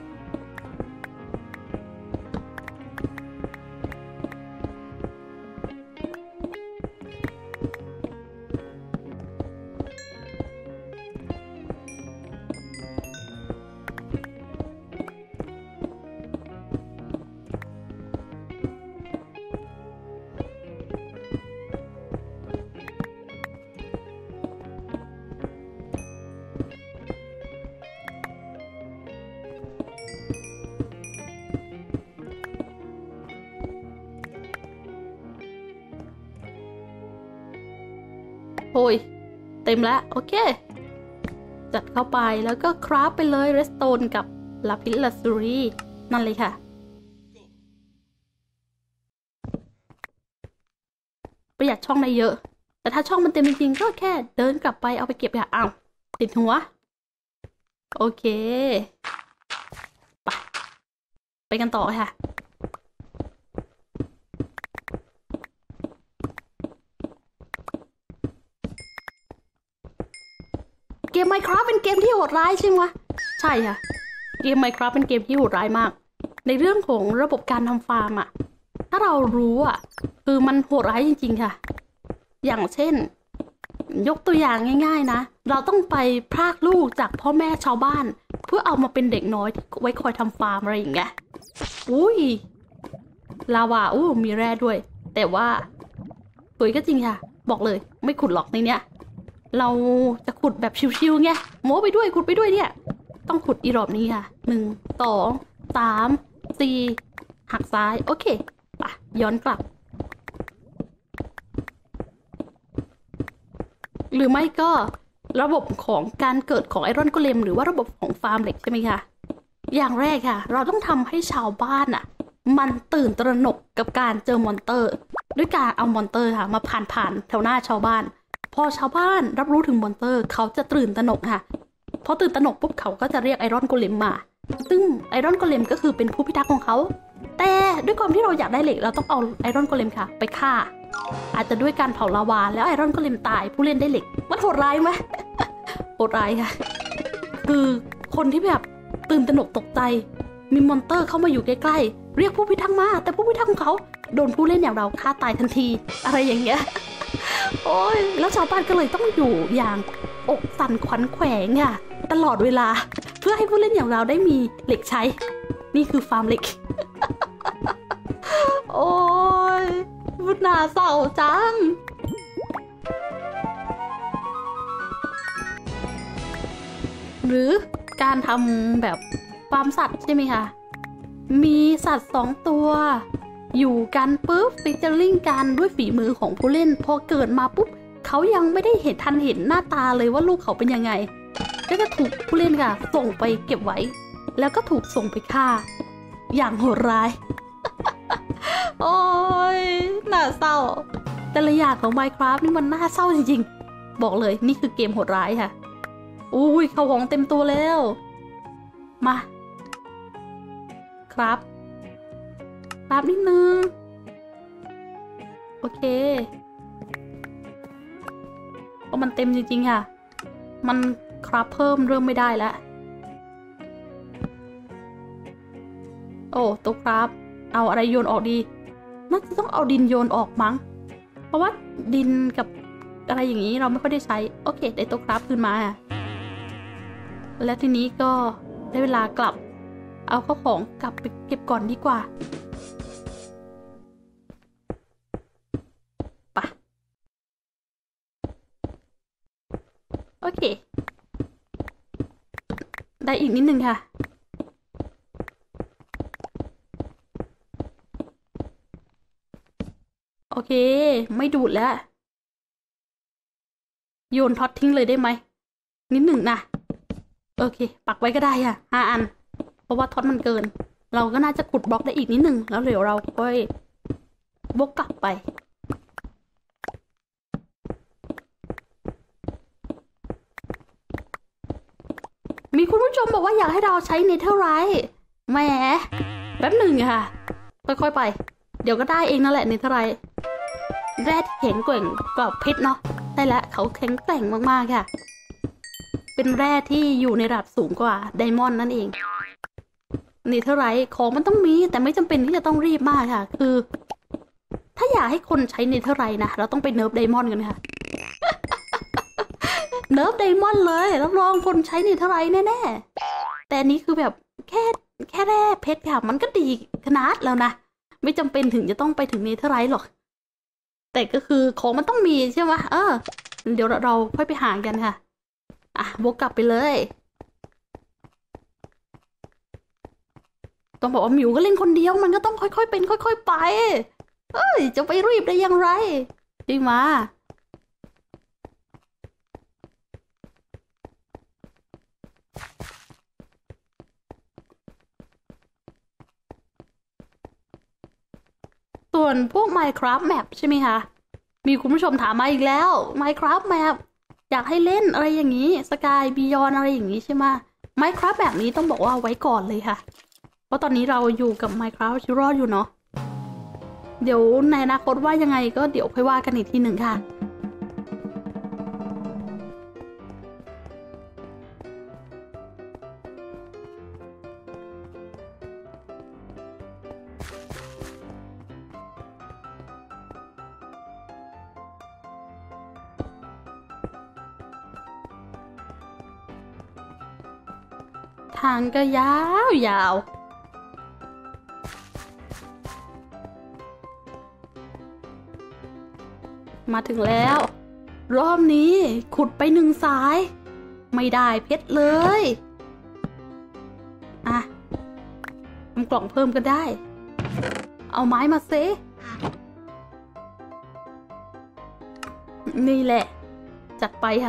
โอ้ยเต็มแล้วโอเคจัดเข้าไปแล้วก็คราฟไปเลยเรสโตนกับลาพิสลาซูรีนั่นเลยค่ะประหยัดช่องได้เยอะแต่ถ้าช่องมันเต็มจริงๆก็แค่เดินกลับไปเอาไปเก็บค่ะอ้าวติดหัวโอเคไปไปกันต่อค่ะเกม Minecraft เป็นเกมที่โหดร้ายใช่ไหมใช่ค่ะเกม Minecraft เป็นเกมที่โหดร้ายมากในเรื่องของระบบการทำฟาร์มอะถ้าเรารู้อะคือมันโหดร้ายจริงๆค่ะอย่างเช่นยกตัวอย่างง่ายๆนะเราต้องไปพรากลูกจากพ่อแม่ชาวบ้านเพื่อเอามาเป็นเด็กน้อยไว้คอยทำฟาร์มอะไรอย่างเงี้ยอุ้ยลาวาอู้มีแร่ด้วยแต่ว่าสวยก็จริงค่ะบอกเลยไม่ขุดหรอกในเนี้ยเราจะขุดแบบชิวๆไงโม้ไปด้วยขุดไปด้วยเนี่ยต้องขุดอีรอบนี้ค่ะหนึ่งสองสามสี่หักซ้ายโอเคไปย้อนกลับหรือไม่ก็ระบบของการเกิดของไอรอนโกเลมหรือว่าระบบของฟาร์มเหล็กใช่ไหมคะอย่างแรกค่ะเราต้องทำให้ชาวบ้านอ่ะมันตื่นตระหนกกับการเจอมอนเตอร์ด้วยการเอามอนเตอร์ค่ะมาผ่านผ่านแถวหน้าชาวบ้านพอชาวบ้านรับรู้ถึงมอนเตอร์เขาจะตื่นตระหนกค่ะพอตื่นตระหนกปุ๊บเขาก็จะเรียกไอรอนโกเลมมาซึ่งไอรอนโกเลมก็คือเป็นผู้พิทักษ์ของเขาแต่ด้วยความที่เราอยากได้เหล็กเราต้องเอาไอรอนโกเลมค่ะไปฆ่าอาจจะด้วยการเผาลาวาแล้วไอรอนโกเลมตายผู้เล่นได้เหล็กมันโหดร้ายไหม โหดร้ายค่ะคือคนที่แบบตื่นตระหนกตกใจมีมอนเตอร์เข้ามาอยู่ใกล้ๆเรียกผู้พิทักษ์มาแต่ผู้พิทักษ์ของเขาโดนผู้เล่นอย่างเราฆ่าตายทันทีอะไรอย่างเงี้ยโอ้ยแล้วชาวบ้านก็เลยต้องอยู่อย่างอกสั่นขวัญแขวงอ่ะตลอดเวลาเพื่อให้ผู้เล่นอย่างเราได้มีเหล็กใช้นี่คือฟาร์มเหล็ก โอ้ยน่าเศร้าจังหรือการทำแบบฟาร์มสัตว์ใช่ไหมคะมีสัตว์สองตัวอยู่กันปุ๊บฟิชเจอริงกันด้วยฝีมือของผู้เล่นพอเกิดมาปุ๊บเขายังไม่ได้เห็นทันเห็นหน้าตาเลยว่าลูกเขาเป็นยังไงก็จะถูกผู้เล่นค่ะส่งไปเก็บไว้แล้วก็ถูกส่งไปฆ่าอย่างโหดร้าย โอ้ยน่าเศร้าแต่ละอย่างของ Minecraft นี่มันน่าเศร้าจริงๆบอกเลยนี่คือเกมโหดร้ายค่ะอุ้ยเขาของเต็มตัวแล้วมาครับครับนิดนึงโอเคเพราะมันเต็มจริงๆค่ะมันครับเพิ่มเริ่มไม่ได้แล้วโอ้ตัวครับเอาอะไรโยนออกดีน่าจะต้องเอาดินโยนออกมั้งเพราะว่าดินกับอะไรอย่างนี้เราไม่ค่อยได้ใช้โอเคได้ตัวครับขึ้นมาและทีนี้ก็ได้เวลากลับเอาข้าวของกลับไปเก็บก่อนดีกว่าปะโอเคได้อีกนิดนึงค่ะโอเคไม่ดูดแล้วโยนท็อตทิ้งเลยได้ไหมนิดหนึ่งนะโอเคปักไว้ก็ได้ค่ะห้าอันเพราะว่าท็อตมันเกินเราก็น่าจะขุดบล็อกได้อีกนิดหนึ่งแล้วเดี๋ยวเราค่อยบกกลับไปมีคุณผู้ชมบอกว่าอยากให้เราใช้เนเธอร์ไรท์แหมแป๊บหนึ่งค่ะค่อยๆไปเดี๋ยวก็ได้เองนั่นแหละเนเธอร์ไรท์แร่แข็งแกร่งกว่าเพชรเนาะได้แล้วเขาแข็งแกร่งมากๆค่ะเป็นแร่ที่อยู่ในระดับสูงกว่าไดมอนด์นั่นเองเนเธอร์ไรท์ของมันต้องมีแต่ไม่จำเป็นที่จะต้องรีบมากค่ะคือถ้าอยากให้คนใช้เนเธอร์ไรท์นะเราต้องไปเนิร์ฟไดมอนด์กันค่ะ เนิร์ฟไดมอนด์เลยรับรองคนใช้เนเธอร์ไรท์แน่ๆแต่นี้คือแบบแค่แค่แร่เพชรค่ะมันก็ดีขนาดแล้วนะไม่จำเป็นถึงจะต้องไปถึงเนเธอร์ไรท์หรอกแต่ก็คือของมันต้องมีใช่ไหมเออเดี๋ยวเราค่อยไปหากันค่ะอ่ะวกกลับไปเลยต้องบอกว่าหมิวก็เล่นคนเดียวมันก็ต้องค่อยๆเป็นค่อยๆไปเอ้ยจะไปรีบได้อย่างไรจริงมาส่วนพวก Minecraft Map ใช่ไหมคะมีคุณผู้ชมถามมาอีกแล้ว Minecraft Map อยากให้เล่นอะไรอย่างนี้ Sky Beyond อะไรอย่างนี้ใช่ไหม Minecraft แบบนี้ต้องบอกว่าไว้ก่อนเลยค่ะเพราะตอนนี้เราอยู่กับ Minecraft ชีวิตรอดอยู่เนาะเดี๋ยวในอนาคตว่ายังไงก็เดี๋ยวค่อยว่ากันอีกทีหนึ่งค่ะางก็ยาวยาวมาถึงแล้วรอบนี้ขุดไปหนึ่งสายไม่ได้เพชรเลยอ่ะทำกล่องเพิ่มก็ได้เอาไม้มาเซนี่แหละจัดไปค่ะ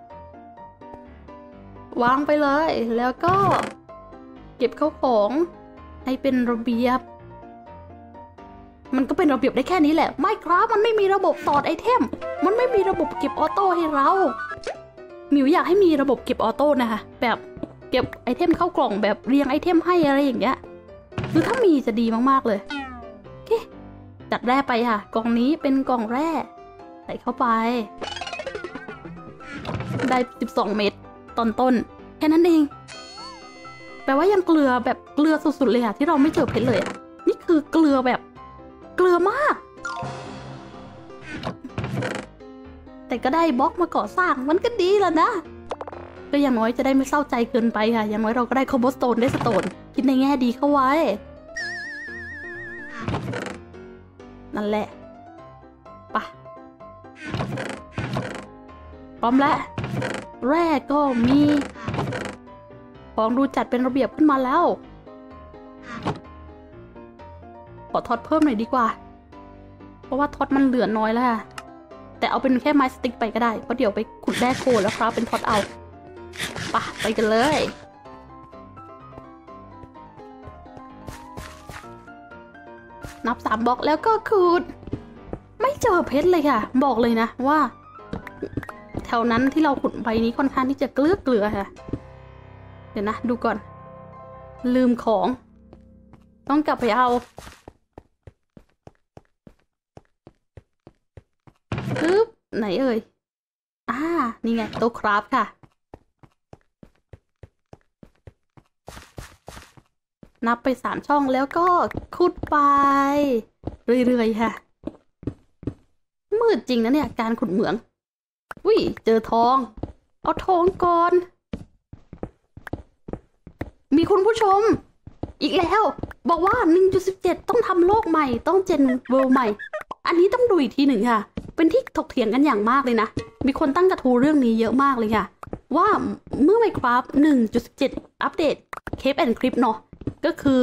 วางไปเลยแล้วก็เก็บเข้าของให้เป็นระเบียบมันก็เป็นระเบียบได้แค่นี้แหละไม่ครับมันไม่มีระบบสอดไอเทมมันไม่มีระบบเก็บออโต้ให้เรามิวอยากให้มีระบบเก็บออโต้นะคะแบบเก็บไอเทมเข้ากล่องแบบเรียงไอเทมให้อะไรอย่างเงี้ยคือถ้ามีจะดีมากๆเลยโอเคจัดแร่ไปค่ะกล่องนี้เป็นกล่องแร่ใส่เข้าไปได้สิบสองเม็ดตอนต้นแค่นั้นเองแปลว่ายังเกลือแบบเกลือสุดๆเลยค่ะที่เราไม่เจอเพชรเลยอ่ะนี่คือเกลือแบบเกลือมากแต่ก็ได้บล็อกมาก่อสร้างมันก็ดีแล้วนะก็อย่างน้อยจะได้ไม่เศร้าใจเกินไปค่ะอย่างน้อยเราก็ได้คอมโบสโตนได้สโตนคิดในแง่ดีเข้าไว้นั่นแหละปะพร้อมแล้วแร่ก็มีของดูจัดเป็นระเบียบขึ้นมาแล้วขอท็อตเพิ่มหน่อยดีกว่าเพราะว่าท็อตมันเหลือน้อยแล้วค่ะแต่เอาเป็นแค่ไม้สติ๊กไปก็ได้เพราะเดี๋ยวไปขุดแร่โคแล้วครับเป็นท็อตเอาปะไปกันเลยนับสามบล็อกแล้วก็ขุดไม่เจอเพชรเลยค่ะบอกเลยนะว่าแถวนั้นที่เราขุดไปนี้ค่อนข้างที่จะเกลือเกลือค่ะเดี๋ยวนะดูก่อนลืมของต้องกลับไปเอาปึ๊บไหนเอ่ยอ่านี่ไงโต๊ะคราฟค่ะนับไปสามช่องแล้วก็ขุดไปเรื่อยๆค่ะมืดจริงนะเนี่ยการขุดเหมืองอุ้ยเจอทองเอาทองก่อนมีคุณผู้ชมอีกแล้วบอกว่า หนึ่งจุดสิบเจ็ด ต้องทำโลกใหม่ต้องเจนเวิลด์ใหม่อันนี้ต้องดูอีกทีหนึ่งค่ะเป็นที่ถกเถียงกันอย่างมากเลยนะมีคนตั้งกระทู้เรื่องนี้เยอะมากเลยค่ะว่าเมื่อ Minecraft หนึ่งจุดสิบเจ็ด อัปเดต Cave and Crypt เนาะก็คือ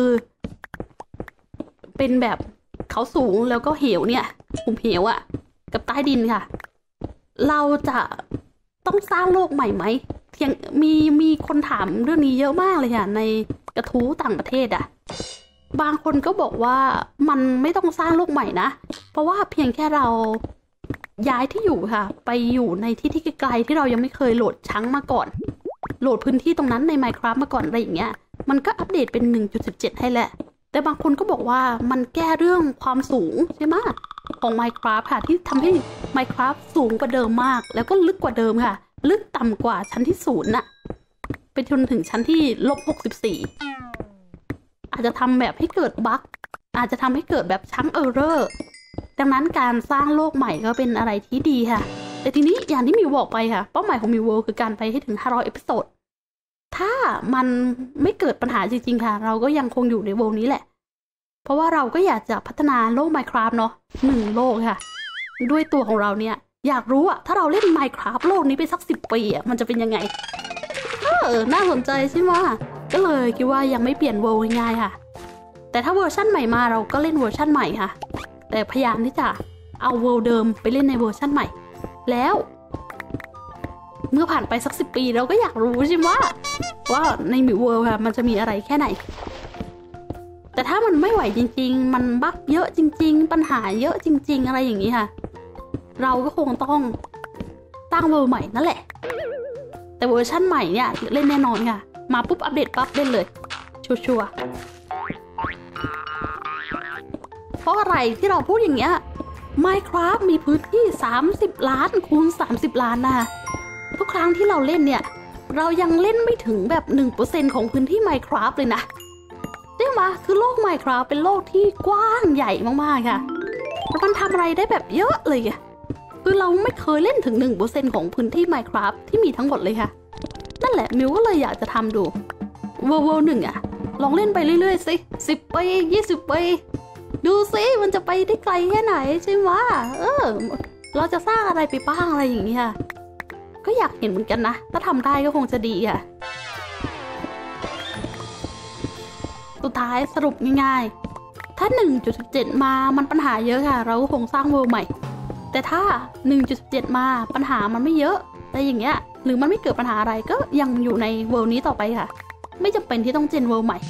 เป็นแบบเขาสูงแล้วก็เหวเนี่ยหุบเหวอะกับใต้ดินค่ะเราจะต้องสร้างโลกใหม่ไหมเพียงมีมีคนถามเรื่องนี้เยอะมากเลยค่ะในกระทู้ต่างประเทศอะบางคนก็บอกว่ามันไม่ต้องสร้างโลกใหม่นะเพราะว่าเพียงแค่เราย้ายที่อยู่ค่ะไปอยู่ในที่ที่ไกลๆที่เรายังไม่เคยโหลดชั้งมาก่อนโหลดพื้นที่ตรงนั้นใน Minecraft มาก่อนอะไรอย่างเงี้ยมันก็อัปเดตเป็น หนึ่งจุดสิบเจ็ด ให้แหละแต่บางคนก็บอกว่ามันแก้เรื่องความสูงใช่ไหมของ Minecraft ค่ะที่ทำให้ Minecraft สูงกว่าเดิมมากแล้วก็ลึกกว่าเดิมค่ะลึกต่ำกว่าชั้นที่ศูนย์น่ะไปจนถึงชั้นที่ลบหกสิบสี่อาจจะทำแบบให้เกิดบั๊กอาจจะทำให้เกิดแบบชั้งเออร์เรอร์ดังนั้นการสร้างโลกใหม่ก็เป็นอะไรที่ดีค่ะแต่ทีนี้อย่างที่มิวบอกไปค่ะเป้าหมายของมิวเวิลด์คือการไปให้ถึงห้าร้อยเอพิโซดถ้ามันไม่เกิดปัญหาจริงๆค่ะเราก็ยังคงอยู่ในเวิลด์นี้แหละเพราะว่าเราก็อยากจะพัฒนาโลก Minecraft เนาะหนึ่งโลกค่ะด้วยตัวของเราเนี่ยอยากรู้อะถ้าเราเล่น Minecraft โลกนี้ไปสักสิบปีอะมันจะเป็นยังไงเออน่าสนใจใช่ไหมก็เลยคิดว่ายังไม่เปลี่ยนเวิลด์ง่ายๆค่ะแต่ถ้าเวอร์ชั่นใหม่มาเราก็เล่นเวอร์ชั่นใหม่ค่ะแต่พยายามที่จะเอาเวิลด์เดิมไปเล่นในเวอร์ชั่นใหม่แล้วเมื่อผ่านไปสักสิบปีเราก็อยากรู้ใช่ไหมว่าในมิวเวิลด์ค่ะมันจะมีอะไรแค่ไหนแต่ถ้ามันไม่ไหวจริงๆมันบั๊กเยอะจริงๆปัญหาเยอะจริงๆอะไรอย่างนี้ค่ะเราก็คงต้องตั้งเวิลด์ใหม่นั่นแหละแต่เวอร์ชั่นใหม่เนี่ยเล่นแน่นอนค่ะมาปุ๊บอัปเดตปั๊บเล่นเลยชัวร์ๆเพราะอะไรที่เราพูดอย่างเงี้ย Minecraft มีพื้นที่สามสิบล้านคูณสามสิบล้านนะทุกครั้งที่เราเล่นเนี่ยเรายังเล่นไม่ถึงแบบ หนึ่งเปอร์เซ็นต์ ของพื้นที่ Minecraft เลยนะใช่ไหมคือโลก Minecraft เป็นโลกที่กว้างใหญ่มากๆค่ะมันทำอะไรได้แบบเยอะเลยอะคือเราไม่เคยเล่นถึง หนึ่งเปอร์เซ็นต์ ของพื้นที่ Minecraft ที่มีทั้งหมดเลยค่ะนั่นแหละมิวก็เลยอยากจะทำดูเวอร์เวอร์หนึ่งอะลองเล่นไปเรื่อยๆสิสิบปียี่สิบปีดูสิมันจะไปได้ไกลแค่ไหนใช่ไหมเออเราจะสร้างอะไรไปบ้างอะไรอย่างเงี้ยก็อยากเห็นเหมือนกันนะถ้าทำได้ก็คงจะดีอะสุดท้ายสรุปง่ายๆถ้า หนึ่งจุดสิบเจ็ด มามันปัญหาเยอะค่ะเราก็คงสร้างเวอร์ใหม่แต่ถ้า หนึ่งจุดสิบเจ็ด มาปัญหามันไม่เยอะแต่อย่างเงี้ยหรือมันไม่เกิดปัญหาอะไรก็ยังอยู่ในเวอร์นี้ต่อไปค่ะไม่จำเป็นที่ต้องเจนเวอร์ใหม่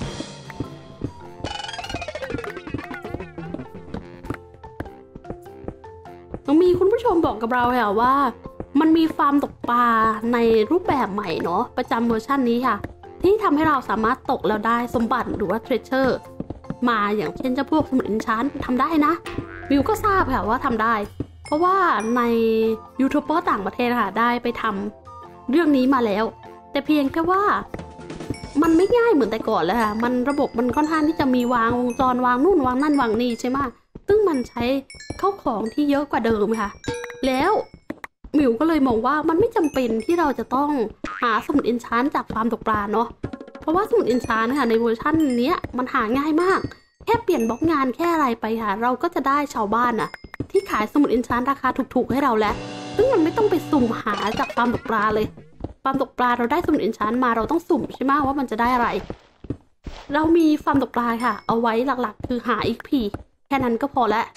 มีคุณผู้ชมบอกกับเราค่ะว่ามันมีฟาร์มตกปลาในรูปแบบใหม่เนาะประจำเวอร์ชันนี้ค่ะที่ทำให้เราสามารถตกแล้วได้สมบัติหรือว่าเทรเชอร์มาอย่างเช่นเจ้าพวกสมุดอินชานทำได้นะวิวก็ทราบค่ะว่าทำได้เพราะว่าในยูทูบเบอร์ต่างประเทศค่ะได้ไปทำเรื่องนี้มาแล้วแต่เพียงแค่ว่ามันไม่ง่ายเหมือนแต่ก่อนแล้วค่ะมันระบบมันค่อนข้างที่จะมีวางวงจรวางนู่นวางนั่นวางนี่ใช่ไหมซึ่งมันใช้เข้าของที่เยอะกว่าเดิมค่ะแล้วหมิวก็เลยมองว่ามันไม่จำเป็นที่เราจะต้องหาสมุดอินชานจากฟาร์มตกปลาเนาะเพราะว่าสมุดอินชานค่ะในเวอร์ชันนี้มันหาง่ายมากแค่เปลี่ยนบล็อกงานแค่อะไรไปค่ะเราก็จะได้ชาวบ้านอะที่ขายสมุดอินชานราคาถูกๆให้เราแล้วซึ่งมันไม่ต้องไปสุ่มหาจากฟาร์มตกปลาเลยฟาร์มตกปลาเราได้สมุดอินชานมาเราต้องสุ่มใช่ไหมว่ามันจะได้อะไรเรามีฟาร์มตกปลาค่ะเอาไว้หลักๆคือหา อี พี แค่นั้นก็พอแล้ว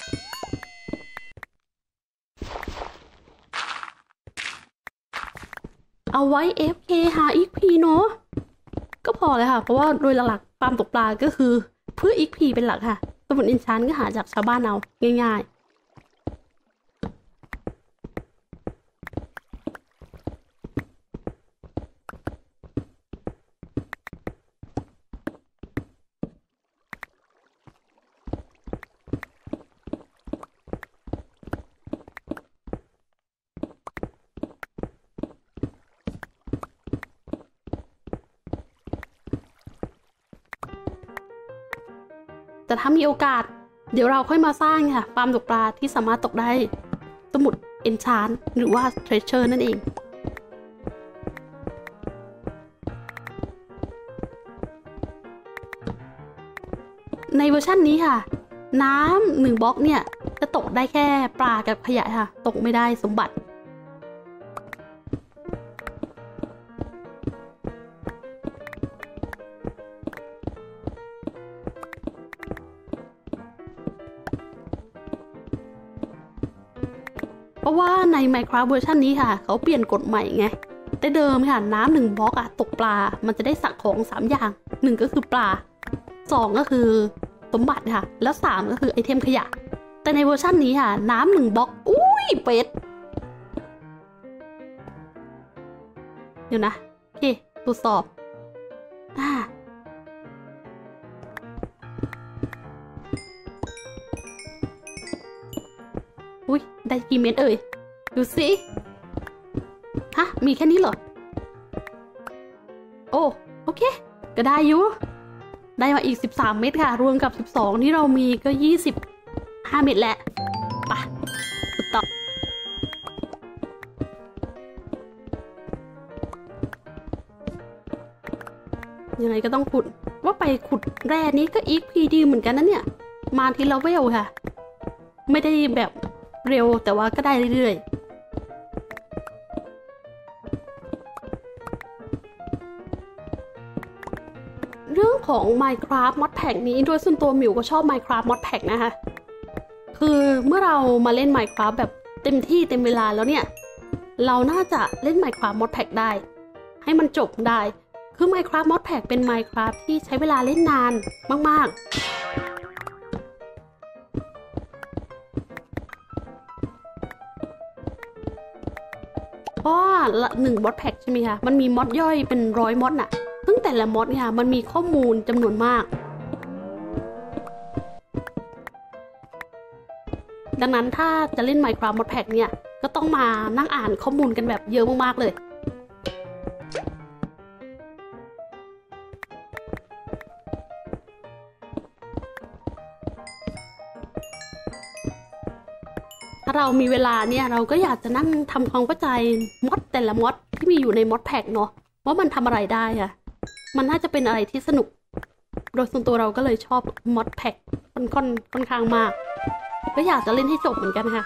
เอาไว้ เอฟ เค หา อี พี เนาะก็พอเลยค่ะเพราะว่าโดยหลักๆฟาร์มตกปลาก็คือเพื่อ อี พี เป็นหลักค่ะสมุดอินชานก็หาจากชาวบ้านเอาง่ายๆแต่ถ้ามีโอกาสเดี๋ยวเราค่อยมาสร้างค่ะฟาร์มตกปลาที่สามารถตกได้สมุดเอนชานหรือว่าเทรเชอร์นั่นเองในเวอร์ชันนี้ค่ะน้ำหนึ่งบล็อกเนี่ยจะตกได้แค่ปลากับขยะค่ะตกไม่ได้สมบัติเพราะว่าใน Minecraft เวอร์ชันนี้ค่ะเขาเปลี่ยนกฎใหม่ไงแต่เดิมค่ะน้ำหนึ่งบล็อกอะตกปลามันจะได้สักของสามอย่างหนึ่งก็คือปลาสองก็คือสมบัติค่ะแล้วสามก็คือไอเทมขยะแต่ในเวอร์ชันนี้ค่ะน้ำหนึ่งบล็อกอุ้ยเป็ดเดี๋ยวนะโอเคตรวจสอบอ่าอุ้ยได้กี่เม็ดเอ่ยดูสิฮะมีแค่นี้เหรอโอ้โอเคก็ได้อยู่ได้มาอีกสิบสามเม็ดค่ะรวมกับสิบสองที่เรามีก็ยี่สิบห้าเม็ดแหละไปขุดต่อยังไงก็ต้องขุดว่าไปขุดแร่นี้ก็อีกพีดีเหมือนกันนะเนี่ยมาทีละเวลค่ะไม่ได้แบบเร็วแต่ว่าก็ได้เรื่อยๆเรื่องของ Minecraft Mod Pack นี้โดยส่วนตัวมิวก็ชอบ Minecraft Mod Pack นะคะคือเมื่อเรามาเล่น Minecraft แบบเต็มที่เต็มเวลาแล้วเนี่ยเราน่าจะเล่น Minecraft Mod Pack ได้ให้มันจบได้คือ Minecraft Mod Pack เป็น Minecraft ที่ใช้เวลาเล่นนานมากๆเพราะว่าหนึ่งมอดแพ็กใช่ไหมคะมันมีมอดย่อยเป็นร้อยมอดน่ะซึ่งแต่ละมอดเนี่ยมันมีข้อมูลจำนวนมากดังนั้นถ้าจะเล่น Minecraft Mod Pack เนี่ยก็ต้องมานั่งอ่านข้อมูลกันแบบเยอะมากๆเลยถ้าเรามีเวลาเนี่ยเราก็อยากจะนั่งทำความเข้าใจมอดแต่ละมอดที่มีอยู่ในมอดแพ็กเนาะว่ามันทำอะไรได้ค่ะมันน่าจะเป็นอะไรที่สนุกโดยส่วนตัวเราก็เลยชอบมอดแพ็กค่อนค่อนค่อนข้างมากก็อยากจะเล่นให้จบเหมือนกันค่ะ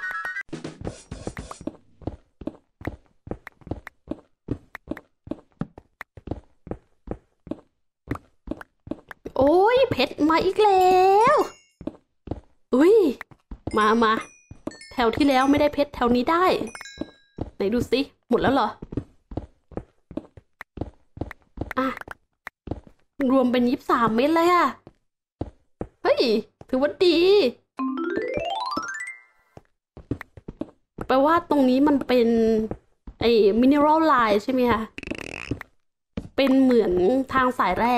โอ้ยเพชรมาอีกแล้วอุ้ยมามาแถวที่แล้วไม่ได้เพชรแถวนี้ได้ไหนดูสิหมดแล้วเหรออ่ะรวมเป็นยี่สิบสามเม็ดเลยอะเฮ้ยถือว่าดีแปลว่าตรงนี้มันเป็นไอ้มิเนอรัลไลน์ใช่ไหมคะเป็นเหมือนทางสายแร่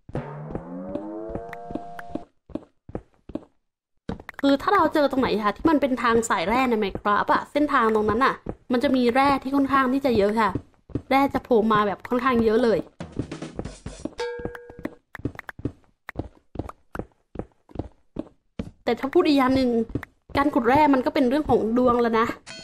คือถ้าเราเจอตรงไหนคะที่มันเป็นทางสายแร่ในไมน์คราฟต์อะเส้นทางตรงนั้นอะมันจะมีแร่ที่ค่อนข้างที่จะเยอะค่ะแร่จะโผล่มาแบบค่อนข้างเยอะเลยแต่ถ้าพูดอีกอย่างหนึ่งการขุดแร่มันก็เป็นเรื่องของดวงแล้วนะ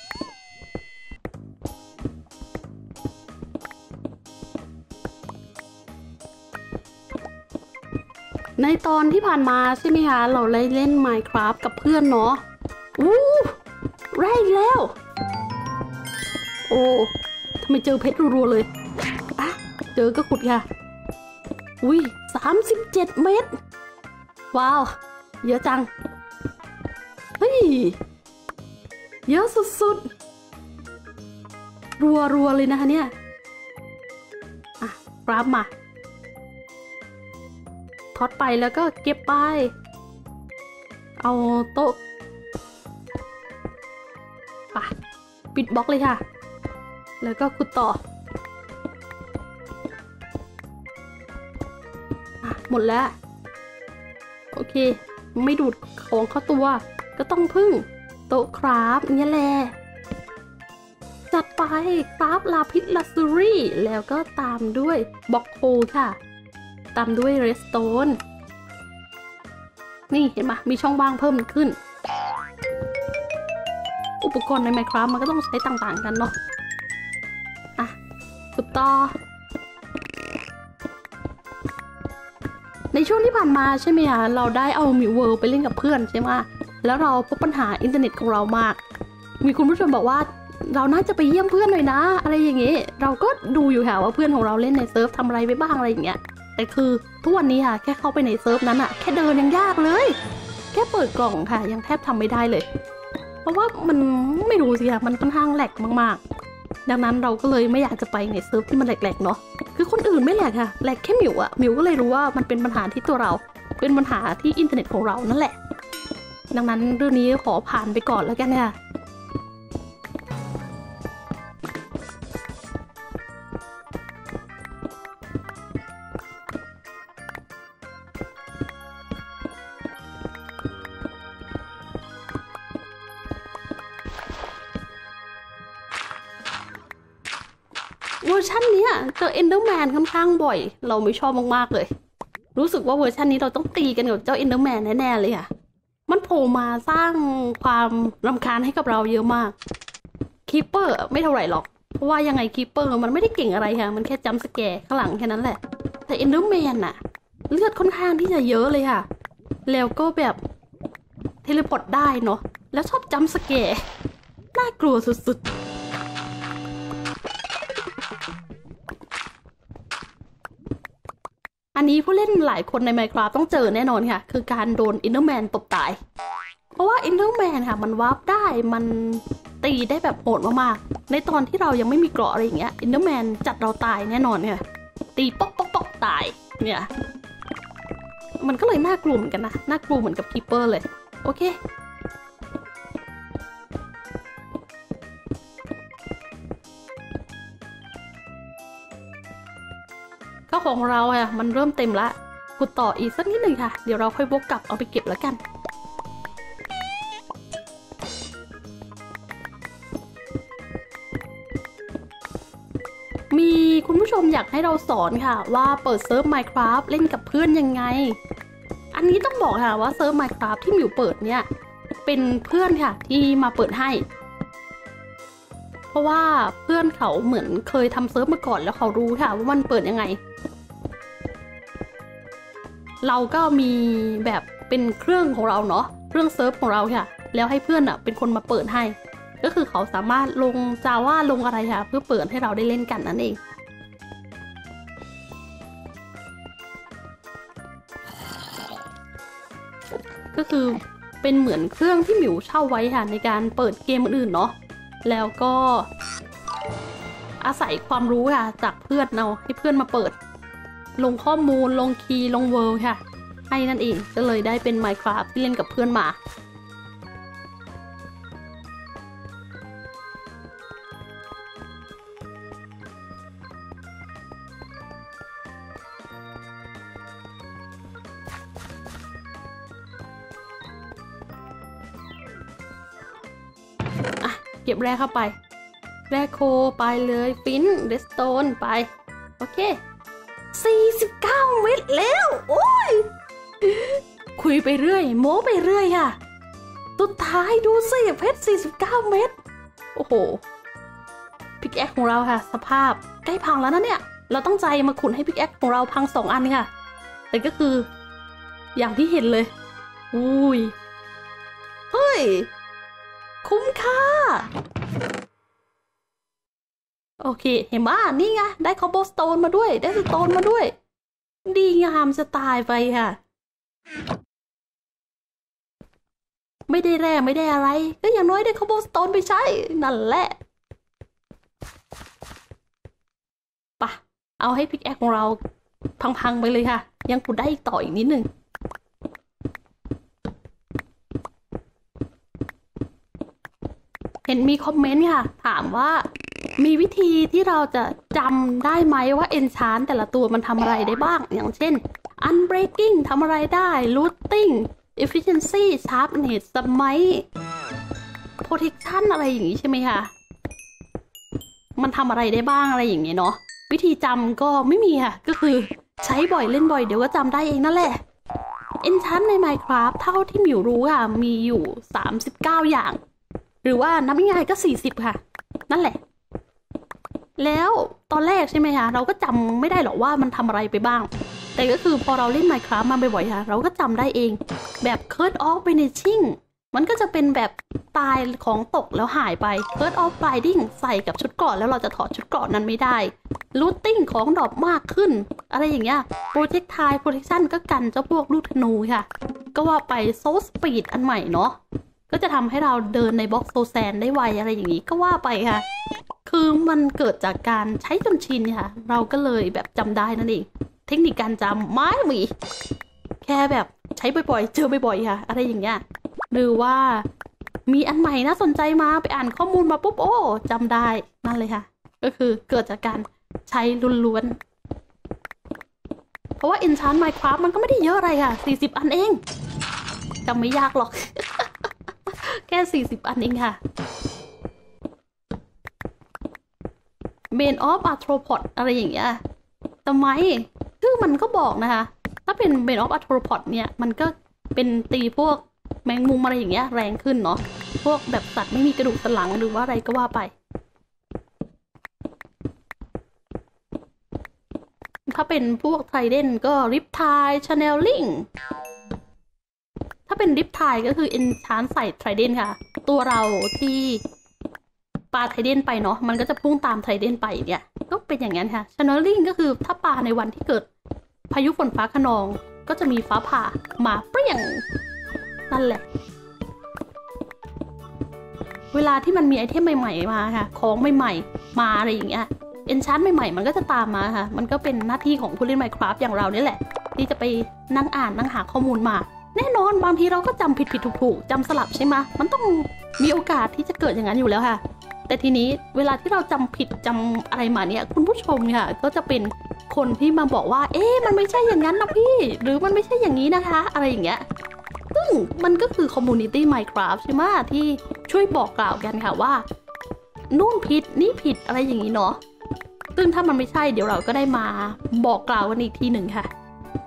ในตอนที่ผ่านมาใช่ไหมคะเราได้เล่น Minecraft กับเพื่อนเนาะอู้แร่อีกแล้วโอ้ทำไมเจอเพชรรัวๆเลยอ่ะเจอก็ขุดค่ะอุ้ยสามสิบเจ็ดเม็ดว้าวเยอะจังเฮ้ยเยอะสุดๆรัวๆเลยนะคะเนี่ยอ่ะรับมาทอดไปแล้วก็เก็บไปเอาโต๊ะไปปิดบล็อกเลยค่ะแล้วก็ขุดต่ออ่ะหมดแล้วโอเคไม่ดูดของเข้าตัวก็ต้องพึ่งโต๊ะคราฟเนี่ยแหละจัดไปคราฟลาพิสลาซูรี่แล้วก็ตามด้วยบล็อกโคค่ะตามด้วยเรสโตนนี่เห็นไหมมีช่องว่างเพิ่มขึ้นอุปกรณ์ใน Minecraft มันก็ต้องใช้ต่างๆกันเนาะอ่ะสุดต่อในช่วงที่ผ่านมาใช่ไหมคะเราได้เอามิวเวิลด์ไปเล่นกับเพื่อนใช่ไหมแล้วเราพบปัญหาอินเทอร์เน็ตของเรามากมีคุณผู้ชมบอกว่าเราน่าจะไปเยี่ยมเพื่อนหน่อยนะอะไรอย่างเงี้ยเราก็ดูอยู่ค่ะว่าเพื่อนของเราเล่นในเซิร์ฟทำอะไรไปบ้างอะไรอย่างเงี้ยแต่คือทุกวันนี้ค่ะแค่เข้าไปในเซิร์ฟนั้นอะแค่เดินยังยากเลยแค่เปิดกล่องค่ะยังแทบทำไม่ได้เลยเพราะว่ามันไม่รู้สิค่ะมันค่อนข้างแหลกมากๆดังนั้นเราก็เลยไม่อยากจะไปในเซิร์ฟที่มันแหลกๆเนาะคือคนอื่นไม่แหลกค่ะแหลกแค่หมิวอะหมิวก็เลยรู้ว่ามันเป็นปัญหาที่ตัวเราเป็นปัญหาที่อินเทอร์เน็ตของเรานั่นแหละดังนั้นเรื่องนี้ขอผ่านไปก่อนแล้วกันค่ะเวอร์ชันนี้เจอเอนเดอร์แมนค่อนข้างบ่อยเราไม่ชอบมากๆเลยรู้สึกว่าเวอร์ชันนี้เราต้องตีกันกับเจ้าเอนเดอร์แมนแน่ๆเลยค่ะมันโผล่มาสร้างความรำคาญให้กับเราเยอะมากคีปเปอร์ไม่เท่าไหร่หรอกเพราะว่ายังไงคีปเปอร์มันไม่ได้เก่งอะไรค่ะมันแค่จัมป์สแกร์ข้างหลังแค่นั้นแหละแต่เอนเดอร์แมนน่ะเลือดค่อนข้างที่จะเยอะเลยค่ะแล้วก็แบบเทเลพอร์ตได้เนาะแล้วชอบจัมป์สแกร์น่ากลัวสุดๆอันนี้ผู้เล่นหลายคนใน Minecraft ต้องเจอแน่นอนค่ะคือการโดน Enderman ตบตายเพราะว่า Enderman ค่ะมันวาร์ปได้มันตีได้แบบโหดมากๆในตอนที่เรายังไม่มีเกราะอะไรอย่างเงี้ย Enderman จัดเราตายแน่นอนค่ะตีป๊อกป๊อกป๊อกตายเนี่ยมันก็เลยน่ากลัวเหมือนกันนะน่ากลัวเหมือนกับ Keeper เลยโอเคก็ของเราอะมันเริ่มเต็มละขุดต่ออีกสักนิดหนึ่งค่ะเดี๋ยวเราค่อยวกกลับเอาไปเก็บแล้วกันมีคุณผู้ชมอยากให้เราสอนค่ะว่าเปิดเซิร์ฟ Minecraft เล่นกับเพื่อนยังไงอันนี้ต้องบอกค่ะว่าเซิร์ฟ Minecraft ที่มิวเปิดเนี่ยเป็นเพื่อนค่ะที่มาเปิดให้เพราะว่าเพื่อนเขาเหมือนเคยทำเซิร์ฟมาก่อนแล้วเขารู้ค่ะว่ามันเปิดยังไงเราก็มีแบบเป็นเครื่องของเราเนาะเครื่องเซิร์ฟของเราค่ะแล้วให้เพื่อนอ่ะเป็นคนมาเปิดให้ก็คือเขาสามารถลง Java ลงอะไรค่ะเพื่อเปิดให้เราได้เล่นกันนั่นเองก็คือเป็นเหมือนเครื่องที่หมิวเช่าไว้ค่ะในการเปิดเกมอื่นๆเนาะแล้วก็อาศัยความรู้ค่ะจากเพื่อนเราให้เพื่อนมาเปิดลงข้อมูลลงคีย์ลงเวิลด์ค่ะให้นั่นเองก็เลยได้เป็น Minecraft ที่เล่นกับเพื่อนมาอ่ะเก็บแร่เข้าไปแร่โคไปเลยฟินเรสโตนไปโอเคสี่สิบเก้าเม็ดแล้วโอ้ยคุยไปเรื่อยโม้ไปเรื่อยค่ะสุดท้ายดูสิเพชรสี่สิบเก้าเม็ดโอ้โหพิกแอคของเราค่ะสภาพใกล้พังแล้วนะเนี่ยเราต้องใจมาขุดให้พิกแอคของเราพังสองอันค่ะแต่ก็คืออย่างที่เห็นเลยอุ้ยเฮ้ยคุ้มค่าโอเคเห็นป่ะนี่ไงได้คอบเบิลสโตนมาด้วยได้สโตนมาด้วยดีงามจะตายไปค่ะไม่ได้แร่ไม่ได้อะไรก็อย่างน้อยได้คอบเบิลสโตนไปใช้นั่นแหละปะเอาให้พิกแอคของเราพังๆไปเลยค่ะยังขุดได้อีกต่ออีกนิดนึงเห็นมีคอมเมนต์ค่ะถามว่ามีวิธีที่เราจะจำได้ไหมว่า Enchant แต่ละตัวมันทำอะไรได้บ้างอย่างเช่น Unbreaking ทำอะไรได้ Looting Efficiency Sharpness Smite Protection อะไรอย่างนี้ใช่ไหมคะมันทำอะไรได้บ้างอะไรอย่างเงี้ยเนาะวิธีจำก็ไม่มีค่ะก็คือใช้บ่อยเล่นบ่อยเดี๋ยวก็จำได้เองนั่นแหละ Enchant ใน Minecraft เท่าที่หมิวรู้ค่ะมีอยู่สามสิบเก้าอย่างหรือว่านับง่ายๆก็สี่สิบค่ะนั่นแหละแล้วตอนแรกใช่ไหมคะเราก็จำไม่ได้หรอกว่ามันทำอะไรไปบ้างแต่ก็คือพอเราเล่น Minecraft มาบ่อยๆค่ะเราก็จำได้เองแบบ Curse of Vanishing มันก็จะเป็นแบบตายของตกแล้วหายไป Curse of Blinding ใส่กับชุดเกราะแล้วเราจะถอดชุดเกราะนั้นไม่ได้ Looting ของดรอปมากขึ้นอะไรอย่างเงี้ย Projectile Protection ก็กันเจ้าพวกลูกธนูค่ะก็ว่าไป Soul Speed อันใหม่เนาะก็จะทำให้เราเดินในบล็อกโซแซนได้ไวอะไรอย่างนี้ก็ว่าไปค่ะคือมันเกิดจากการใช้จนชินค่ะเราก็เลยแบบจำได้นั่นเองเทคนิคการจำไม่มีแค่แบบใช้บ่อยๆเจอบ่อยๆค่ะอะไรอย่างเงี้ยหรือว่ามีอันใหม่น่าสนใจมาไปอ่านข้อมูลมาปุ๊บโอ้จำได้นั่นเลยค่ะก็คือเกิดจากการใช้ล้วนๆเพราะว่า Enchant Minecraft มันก็ไม่ได้เยอะอะไรค่ะสี่สิบอันเองจำไม่ยากหรอก แค่สี่สิบอันเองค่ะ Bane of Arthropod อะไรอย่างเงี้ยทำไมชื่อมันก็บอกนะคะถ้าเป็น Bane of Arthropod เนี่ยมันก็เป็นตีพวกแมงมุมอะไรอย่างเงี้ยแรงขึ้นเนาะพวกแบบสัตว์ไม่มีกระดูกสันหลังหรือว่าอะไรก็ว่าไปถ้าเป็นพวกไทเดนก็ Riptide Channeling ถ้าเป็น Riptide ก็คือ Enchant ใส่ไทเดนค่ะตัวเราที่ปาไทเดนไปเนาะมันก็จะพุ่งตามไทเดนไปเนี่ยก็เป็นอย่างนั้นค่ะ Channeling ก็คือถ้าปาในวันที่เกิดพายุฝนฟ้าคะนองก็จะมีฟ้าผ่ามาเปรี้ยงนั่นแหละเวลาที่มันมีไอเทมใหม่ๆมาค่ะของใหม่ๆมาอะไรอย่างเงี้ย Enchant ใหม่ๆมันก็จะตามมาค่ะมันก็เป็นหน้าที่ของผู้เล่น Minecraft อย่างเราเนี่ยแหละที่จะไปนั่งอ่านนั่งหาข้อมูลมาแน่นอนบางทีเราก็จำผิดผิดถูกๆจำสลับใช่ไหมมันต้องมีโอกาสที่จะเกิดอย่างนั้นอยู่แล้วค่ะแต่ทีนี้เวลาที่เราจำผิดจำอะไรมาเนี่ยคุณผู้ชมค่ะก็จะเป็นคนที่มาบอกว่าเอ๊ะมันไม่ใช่อย่างนั้นนะพี่หรือมันไม่ใช่อย่างนี้นะคะอะไรอย่างเงี้ยซึ่งมันก็คือคอมมูนิตี้ Minecraft ใช่ไหมที่ช่วยบอกกล่าวกันค่ะว่านู่นผิดนี่ผิดอะไรอย่างนี้เนาะซึ่งถ้ามันไม่ใช่เดี๋ยวเราก็ได้มาบอกกล่าวกันอีกทีหนึ่งค่ะ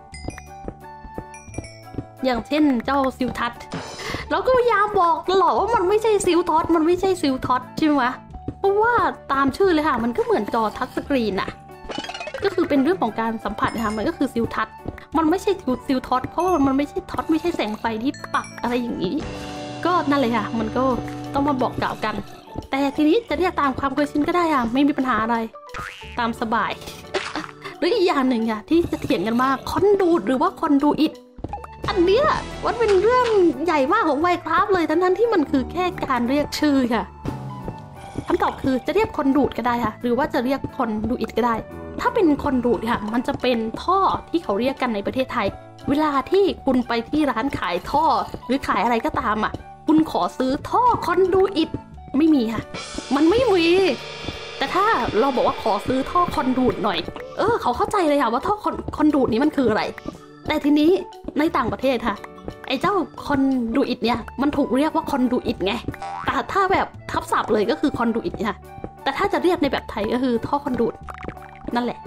อย่างเช่นเจ้าซิลทัศเราก็พยายามบอกตลอดว่ามันไม่ใช่ซิลท็อตมันไม่ใช่ซิลท็อตใช่ไหมเพราะว่าตามชื่อเลยค่ะมันก็เหมือนจอทัชสกรีนอะก็คือเป็นเรื่องของการสัมผัสนะคะมันก็คือซิลทัศมันไม่ใช่ซิลท็อตเพราะว่ามันไม่ใช่ท็อตไม่ใช่แสงไฟที่ปักอะไรอย่างนี้ก็นั่นเลยค่ะมันก็ต้องมาบอกกล่าวกันแต่ทีนี้จะเรียกตามความเคยชินก็ได้ค่ะไม่มีปัญหาอะไรตามสบายหรืออีกอย่างหนึ่งค่ะที่จะเถียงกันมากคอนดูดหรือว่าคอนดูอิดอันเนี้ยมันเป็นเรื่องใหญ่มากของไมน์คราฟเลยทั้งๆที่มันคือแค่การเรียกชื่อค่ะคำตอบคือจะเรียกคอนดูดก็ได้ค่ะหรือว่าจะเรียกคอนดูอิดก็ได้ถ้าเป็นคอนดูดค่ะมันจะเป็นท่อที่เขาเรียกกันในประเทศไทยเวลาที่คุณไปที่ร้านขายท่อหรือขายอะไรก็ตามอ่ะคุณขอซื้อท่อคอนดูอิดไม่มีค่ะมันไม่มีแต่ถ้าเราบอกว่าขอซื้อท่อคอนดูดหน่อยเออเขาเข้าใจเลยค่ะว่าท่อคอนดูดนี้มันคืออะไรแต่ทีนี้ในต่างประเทศค่ะไอ้เจ้าคอนดูอิดเนี่ยมันถูกเรียกว่าคอนดูอิดไงแต่ถ้าแบบทับศัพท์เลยก็คือคอนดูอิดค่ะแต่ถ้าจะเรียกในแบบไทยก็คือท่อคอนดูดนั่นแหละ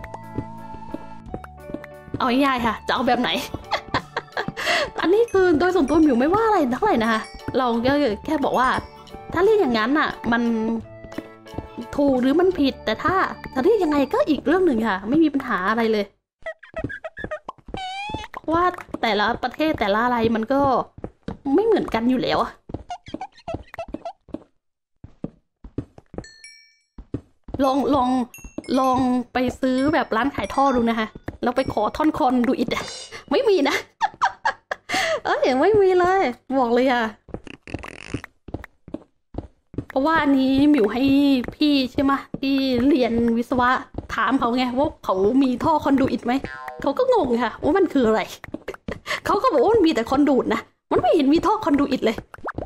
เอาง่ายๆค่ะจะเอาแบบไหน อันนี้คือโดยส่วนตัวหมิวไม่ว่าอะไรเท่าไหร่นะคะเราก็แค่บอกว่าถ้าเรียกอย่างนั้นอ่ะมันถูกหรือมันผิดแต่ถ้าจะเรียกยังไงก็อีกเรื่องหนึ่งค่ะไม่มีปัญหาอะไรเลยเพราะว่าแต่ละประเทศแต่ละอะไรมันก็ไม่เหมือนกันอยู่แล้วลองลองลองไปซื้อแบบร้านขายท่อดูนะคะแล้วไปขอท่อนคอนดูอิดอ่ะไม่มีนะ เอออย่างไม่มีเลยบอกเลยอ่ะเพราะว่าอันนี้หมิวให้พี่ใช่ไหมที่เรียนวิศวะถามเขาไงว่าเขามีท่อคอนดูอิดไหมเขาก็งงค่ะว่ามันคืออะไร เขาก็บอกว่ามันมีแต่คอนดูดนะมันไม่เห็นมีท่อคอนดูอิดเลย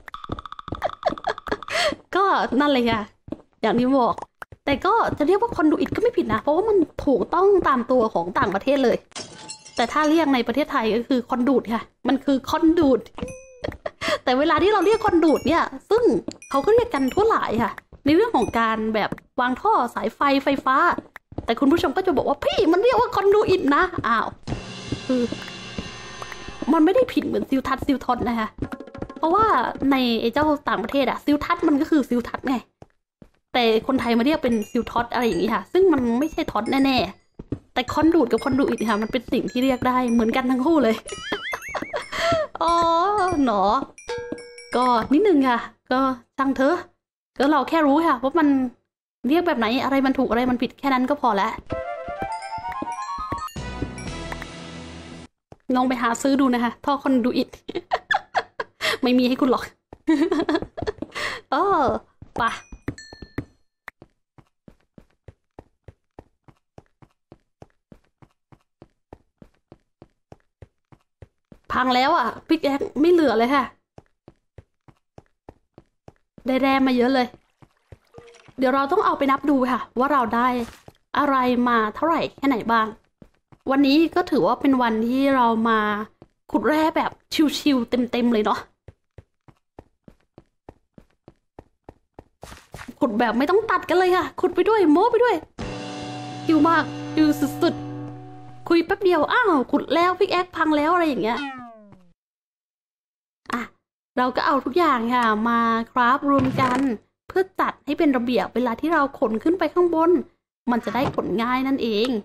ก็นั่นเลยค่ะอย่างที่บอกแต่ก็จะเรียกว่าคอนดูอิดก็ไม่ผิดนะเพราะว่ามันถูกต้องตามตัวของต่างประเทศเลยแต่ถ้าเรียกในประเทศไทยก็คือคอนดูดค่ะมันคือคอนดูด แต่เวลาที่เราเรียกคอนดูดเนี่ยซึ่งเขาก็เรียกกันทั่วหลายค่ะในเรื่องของการแบบวางท่อสายไฟไฟฟ้าแต่คุณผู้ชมก็จะบอกว่าพี่มันเรียกว่าคอนดูอิดนะอ้าวคือมันไม่ได้ผิดเหมือนซิลทัศซิลทอนนะคะเพราะว่าในเจ้าต่างประเทศอะซิลทัศมันก็คือซิลทัศไงแต่คนไทยมาเรียกเป็นซิลท็อตอะไรอย่างนี้ค่ะซึ่งมันไม่ใช่ท็อตแน่ๆแต่คอนดูดกับคอนดูอิดค่ะมันเป็นสิ่งที่เรียกได้เหมือนกันทั้งคู่เลย อ๋อหนอก็นิดนึงค่ะก็ช่างเถอะก็เราแค่รู้ค่ะว่ามันเรียกแบบไหนอะไรมันถูกอะไรมันผิดแค่นั้นก็พอแล้วลองไปหาซื้อดูนะคะท่อคอนดูอิด ไม่มีให้คุณหรอก เออปะพังแล้วอ่ะพิกแอคไม่เหลือเลยค่ะได้แรมมาเยอะเลยเดี๋ยวเราต้องเอาไปนับดูค่ะว่าเราได้อะไรมาเท่าไหร่แค่ไหนบ้างวันนี้ก็ถือว่าเป็นวันที่เรามาขุดแร่แบบชิวๆเต็มๆเลยเนาะขุดแบบไม่ต้องตัดกันเลยค่ะขุดไปด้วยโม้ไปด้วยชิวมากชิวสุดๆคุยแป๊บเดียวอ้าวขุดแล้วพิกแอคพังแล้วอะไรอย่างเงี้ยอ่ะเราก็เอาทุกอย่างค่ะมาคราฟรวมกันเพื่อจัดให้เป็นระเบียบเวลาที่เราขนขึ้นไปข้างบนมันจะได้ขนง่ายนั่นเอง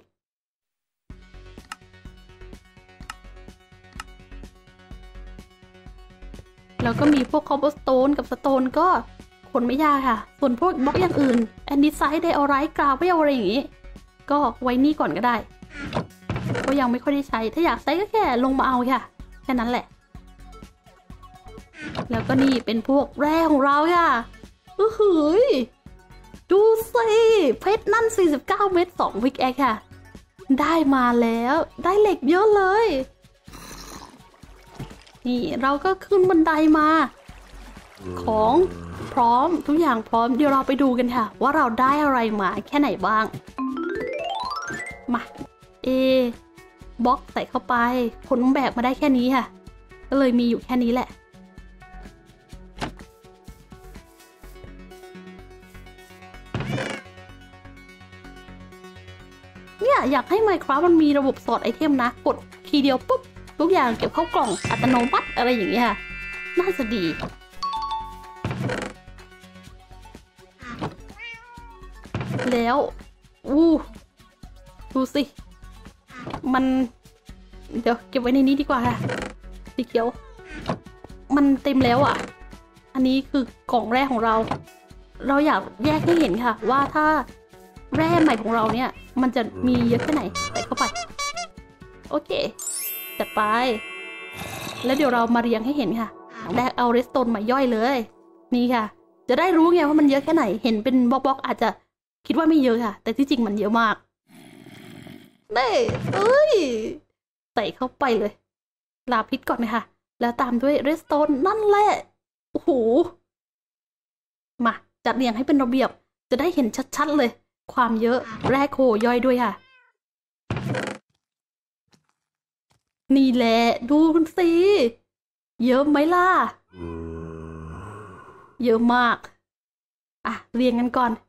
แล้วก็มีพวกคอบเบอร์สโตนกับสโตนก็ขนไม่ยากค่ะส่วนพวกบล็อกอย่างอื่นแอนดิไซด์ไดออไรต์กราวเวลอะไรอย่างงี้ก็ไว้นี่ก่อนก็ได้ก็ยังไม่ค่อยได้ใช้ถ้าอยากใช้ก็แค่ลงมาเอาค่ะแค่นั้นแหละแล้วก็นี่เป็นพวกแร่ของเราค่ะโอ้โหดูสิเพชรนั่นสี่สิบเก้าเม็ดสองวิกแอคค่ะได้มาแล้วได้เหล็กเยอะเลยนี่เราก็ขึ้นบันไดมาของพร้อมทุกอย่างพร้อมเดี๋ยวเราไปดูกันค่ะว่าเราได้อะไรมาแค่ไหนบ้างมาเอบล็อกใส่เข้าไปผลแบกมาได้แค่นี้ค่ะก็เลยมีอยู่แค่นี้แหละเนี่ยอยากให้ Minecraft มันมีระบบสอดไอเทมนะกดทีเดียวปุ๊บทุกอย่างเก็บเข้ากล่องอัตโนมัติอะไรอย่างเงี้ยน่าจะดีแล้วอู้ดูสิมันเดี๋ยวเก็บไว้ในนี้ดีกว่าค่ะสีเขียวมันเต็มแล้วอ่ะอันนี้คือกล่องแรกของเราเราอยากแยกให้เห็นค่ะว่าถ้าแร่ใหม่ของเราเนี่ยมันจะมีเยอะแค่ไหนใส่เข้าไปโอเคจัดไปแล้วเดี๋ยวเรามาเรียงให้เห็นค่ะแรกเอาเรสโตนมาย่อยเลยนี่ค่ะจะได้รู้ไงว่ามันเยอะแค่ไหนเห็นเป็นบล็อกๆอาจจะคิดว่าไม่เยอะค่ะแต่ที่จริงมันเยอะมากนี่เอ้ยใส่เข้าไปเลยลาพิษก่อนนะคะแล้วตามด้วยเรสโตนนั่นแหละโอ้โหมาจัดเรียงให้เป็นระเบียบจะได้เห็นชัดๆเลยความเยอะแร่โคย่อยด้วยค่ะนี่แหละดูสิเยอะไหมล่ะเยอะมากอ่ะเรียงกันก่อน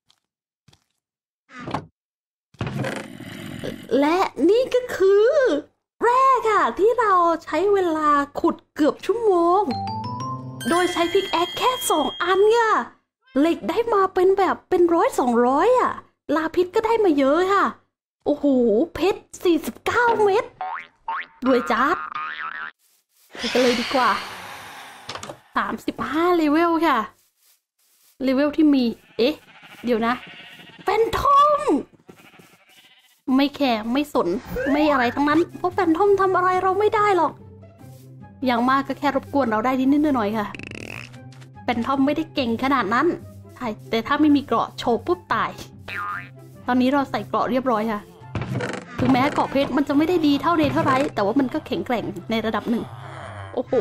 และนี่ก็คือแร่ค่ะที่เราใช้เวลาขุดเกือบชั่วโมงโดยใช้พิกแอคแค่สองอันค่ะเหล็กได้มาเป็นแบบเป็นร้อยสองร้อยอ่ะลาพิษก็ได้มาเยอะค่ะโอ้โหเพชรสี่สิบเก้าเม็ดรวยจัดไปกันเลยดีกว่าสามสิบห้าเลเวลค่ะเลเวลที่มีเอ๊ะเดี๋ยวนะแฟนทอมไม่แคร์ไม่สนไม่อะไรทั้งนั้นเพราะแฟนทอมทำอะไรเราไม่ได้หรอกอย่างมากก็แค่รบกวนเราได้นิดๆหน่อยๆค่ะแฟนทอมไม่ได้เก่งขนาดนั้นใช่แต่ถ้าไม่มีเกราะโชว์ปุ๊บตายตอนนี้เราใส่เกราะเรียบร้อยค่ะถึงแม้เกราะเพชรมันจะไม่ได้ดีเท่าเนเธอร์ไรท์แต่ว่ามันก็แข็งแกร่งในระดับหนึ่งโอ้โห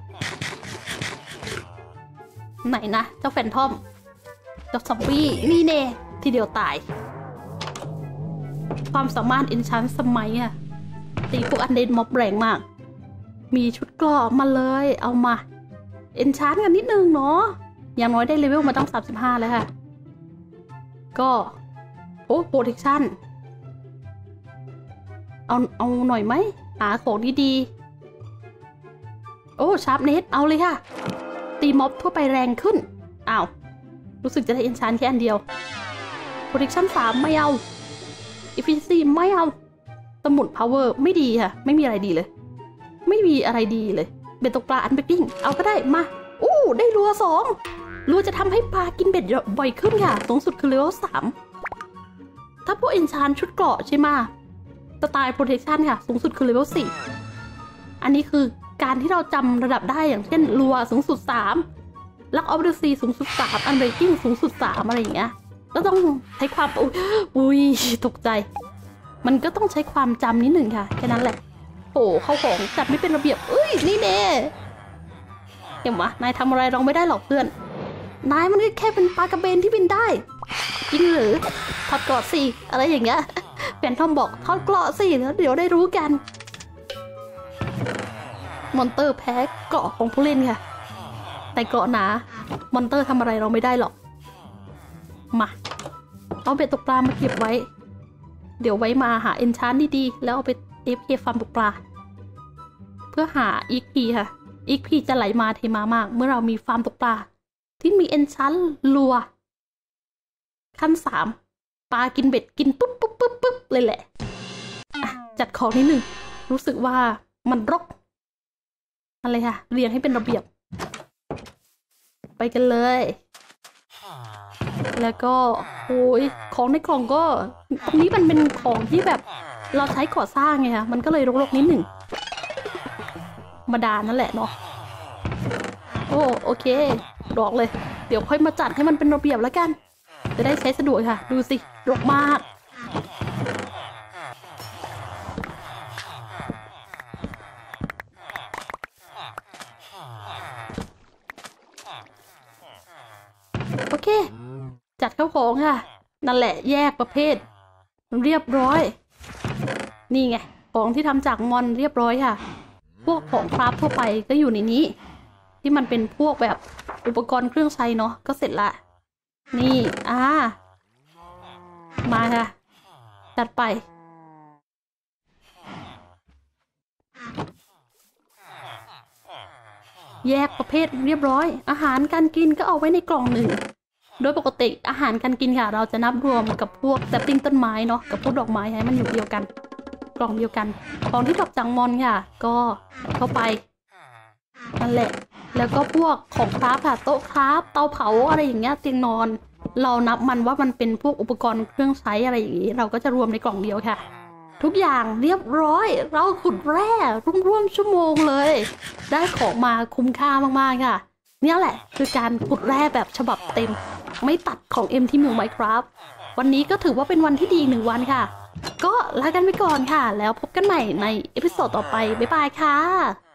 ไหนนะเจ้าแฟนทอมเจ้าซอมบี้นี่เน่ทีเดียวตายความสามารถเอนชานสมัยอะตีพวกอันเดนม็อบแรงมากมีชุดเกราะมาเลยเอามาเอนชานกันนิดนึงเนาะอย่างน้อยได้เลเวลมาต้องสามสิบห้าแล้วค่ะก็โอ้โปรเทคชั่นเอาเอาหน่อยไหมหาของดีๆโอ้ชาร์ปเนสเอาเลยค่ะตีม็อบทั่วไปแรงขึ้นอ้าวรู้สึกจะได้เอนชานแค่อันเดียวโปรเทคชั่นสามไม่เอาEfficiency ไม่เอาสมุน power ไม่ดีค่ะไม่มีอะไรดีเลยไม่มีอะไรดีเลยเบ็ดตกปลาอันเบกกิ้งเอาก็ได้มาอู้ได้รัวสองรัวจะทำให้ปลากินเบ็ดบ่อยขึ้นค่ะสูงสุดคือเลเวลสามถ้าพวกเอนชานชุดเกราะใช่ไหมสไตล์ protection ค่ะสูงสุดคือเลเวลสี่อันนี้คือการที่เราจำระดับได้อย่างเช่นรัวสูงสุดสามลักออฟเดอะซีสูงสุดสามอันเบกกิ้งสูงสุดสามอะไรอย่างเงี้ยก็ต้องใช้ความอุ้ยตกใจมันก็ต้องใช้ความจำนิดหนึ่งค่ะแค่นั้นแหละโอ้เข้าของจัดไม่เป็นระเบียบเอ้ยนี่เน่เห็นไหมนายทำอะไรเราไม่ได้หรอกเพื่อนนายมันก็แค่เป็นปลากระเบนที่บินได้จริงหรือทอดเกราะสิอะไรอย่างเงี้ยแฟนทอมบอกทอดเกราะสิแล้วเดี๋ยวได้รู้กันมอนเตอร์แพ้เกราะของผู้เล่นค่ะแต่เกราะหนามอนเตอร์ทำอะไรเราไม่ได้หรอกมาเอาเบ็ดตกปลามาเก็บไว้เดี๋ยวไว้มาหาเอนชานดีๆแล้วเอาไปเอฟเคฟาร์มตกปลาเพื่อหาอีกพีค่ะอีกพีจะไหลมาเทมามากเมื่อเรามีฟาร์มตกปลาที่มีเอนชานลัวขั้นสามปลากินเบ็ดกินปุ๊บปุ๊บปุ๊บปุ๊บเลยแหละจัดของนิดนึงรู้สึกว่ามันรกอะไรค่ะเรียงให้เป็นระเบียบไปกันเลยแล้วก็โอ้ยของในกล่องก็ตรงนี้มันเป็นของที่แบบเราใช้ก่อสร้างไงคะมันก็เลยรกๆนิดหนึ่งมาดานั่นแหละเนาะโอ้โอเคดอกเลยเดี๋ยวค่อยมาจัดให้มันเป็นระเบียบแล้วกันจะได้ใช้สะดวกค่ะดูสิรกมากโอเคจัดเข้าของค่ะนั่นแหละแยกประเภทเรียบร้อยนี่ไงของที่ทำจากมอนเรียบร้อยค่ะพวกของคราฟทั่วไปก็อยู่ในนี้ที่มันเป็นพวกแบบอุปกรณ์เครื่องใช้เนาะก็เสร็จละนี่อ่ามาค่ะจัดไปแยกประเภทเรียบร้อยอาหารการกินก็เอาไว้ในกล่องหนึ่งโดยปกติอาหารการกินค่ะเราจะนับรวมกับพวกแซปปิ้งต้นไม้เนาะกับพวกดอกไม้ให้มันอยู่เดียวกันกล่องเดียวกันของที่ดรอปจากมอนค่ะก็เข้าไปนั่นแหละแล้วก็พวกของคราฟค่ะโต๊ะคราฟเตาเผาอะไรอย่างเงี้ยเตียงนอนเรานับมันว่ามันเป็นพวกอุปกรณ์เครื่องใช้อะไรอย่างนี้เราก็จะรวมในกล่องเดียวค่ะทุกอย่างเรียบร้อยเราขุดแร่ร่วมๆชั่วโมงเลยได้ของมาคุ้มค่ามากๆค่ะเนี่ยแหละคือการขุดแร่แบบฉบับเต็มไม่ตัดของเอ็มที่เมือง Minecraft วันนี้ก็ถือว่าเป็นวันที่ดีหนึ่งวันค่ะก็ลากันไปก่อนค่ะแล้วพบกันใหม่ในเอพิโซดต่อไปบ๊ายบายค่ะ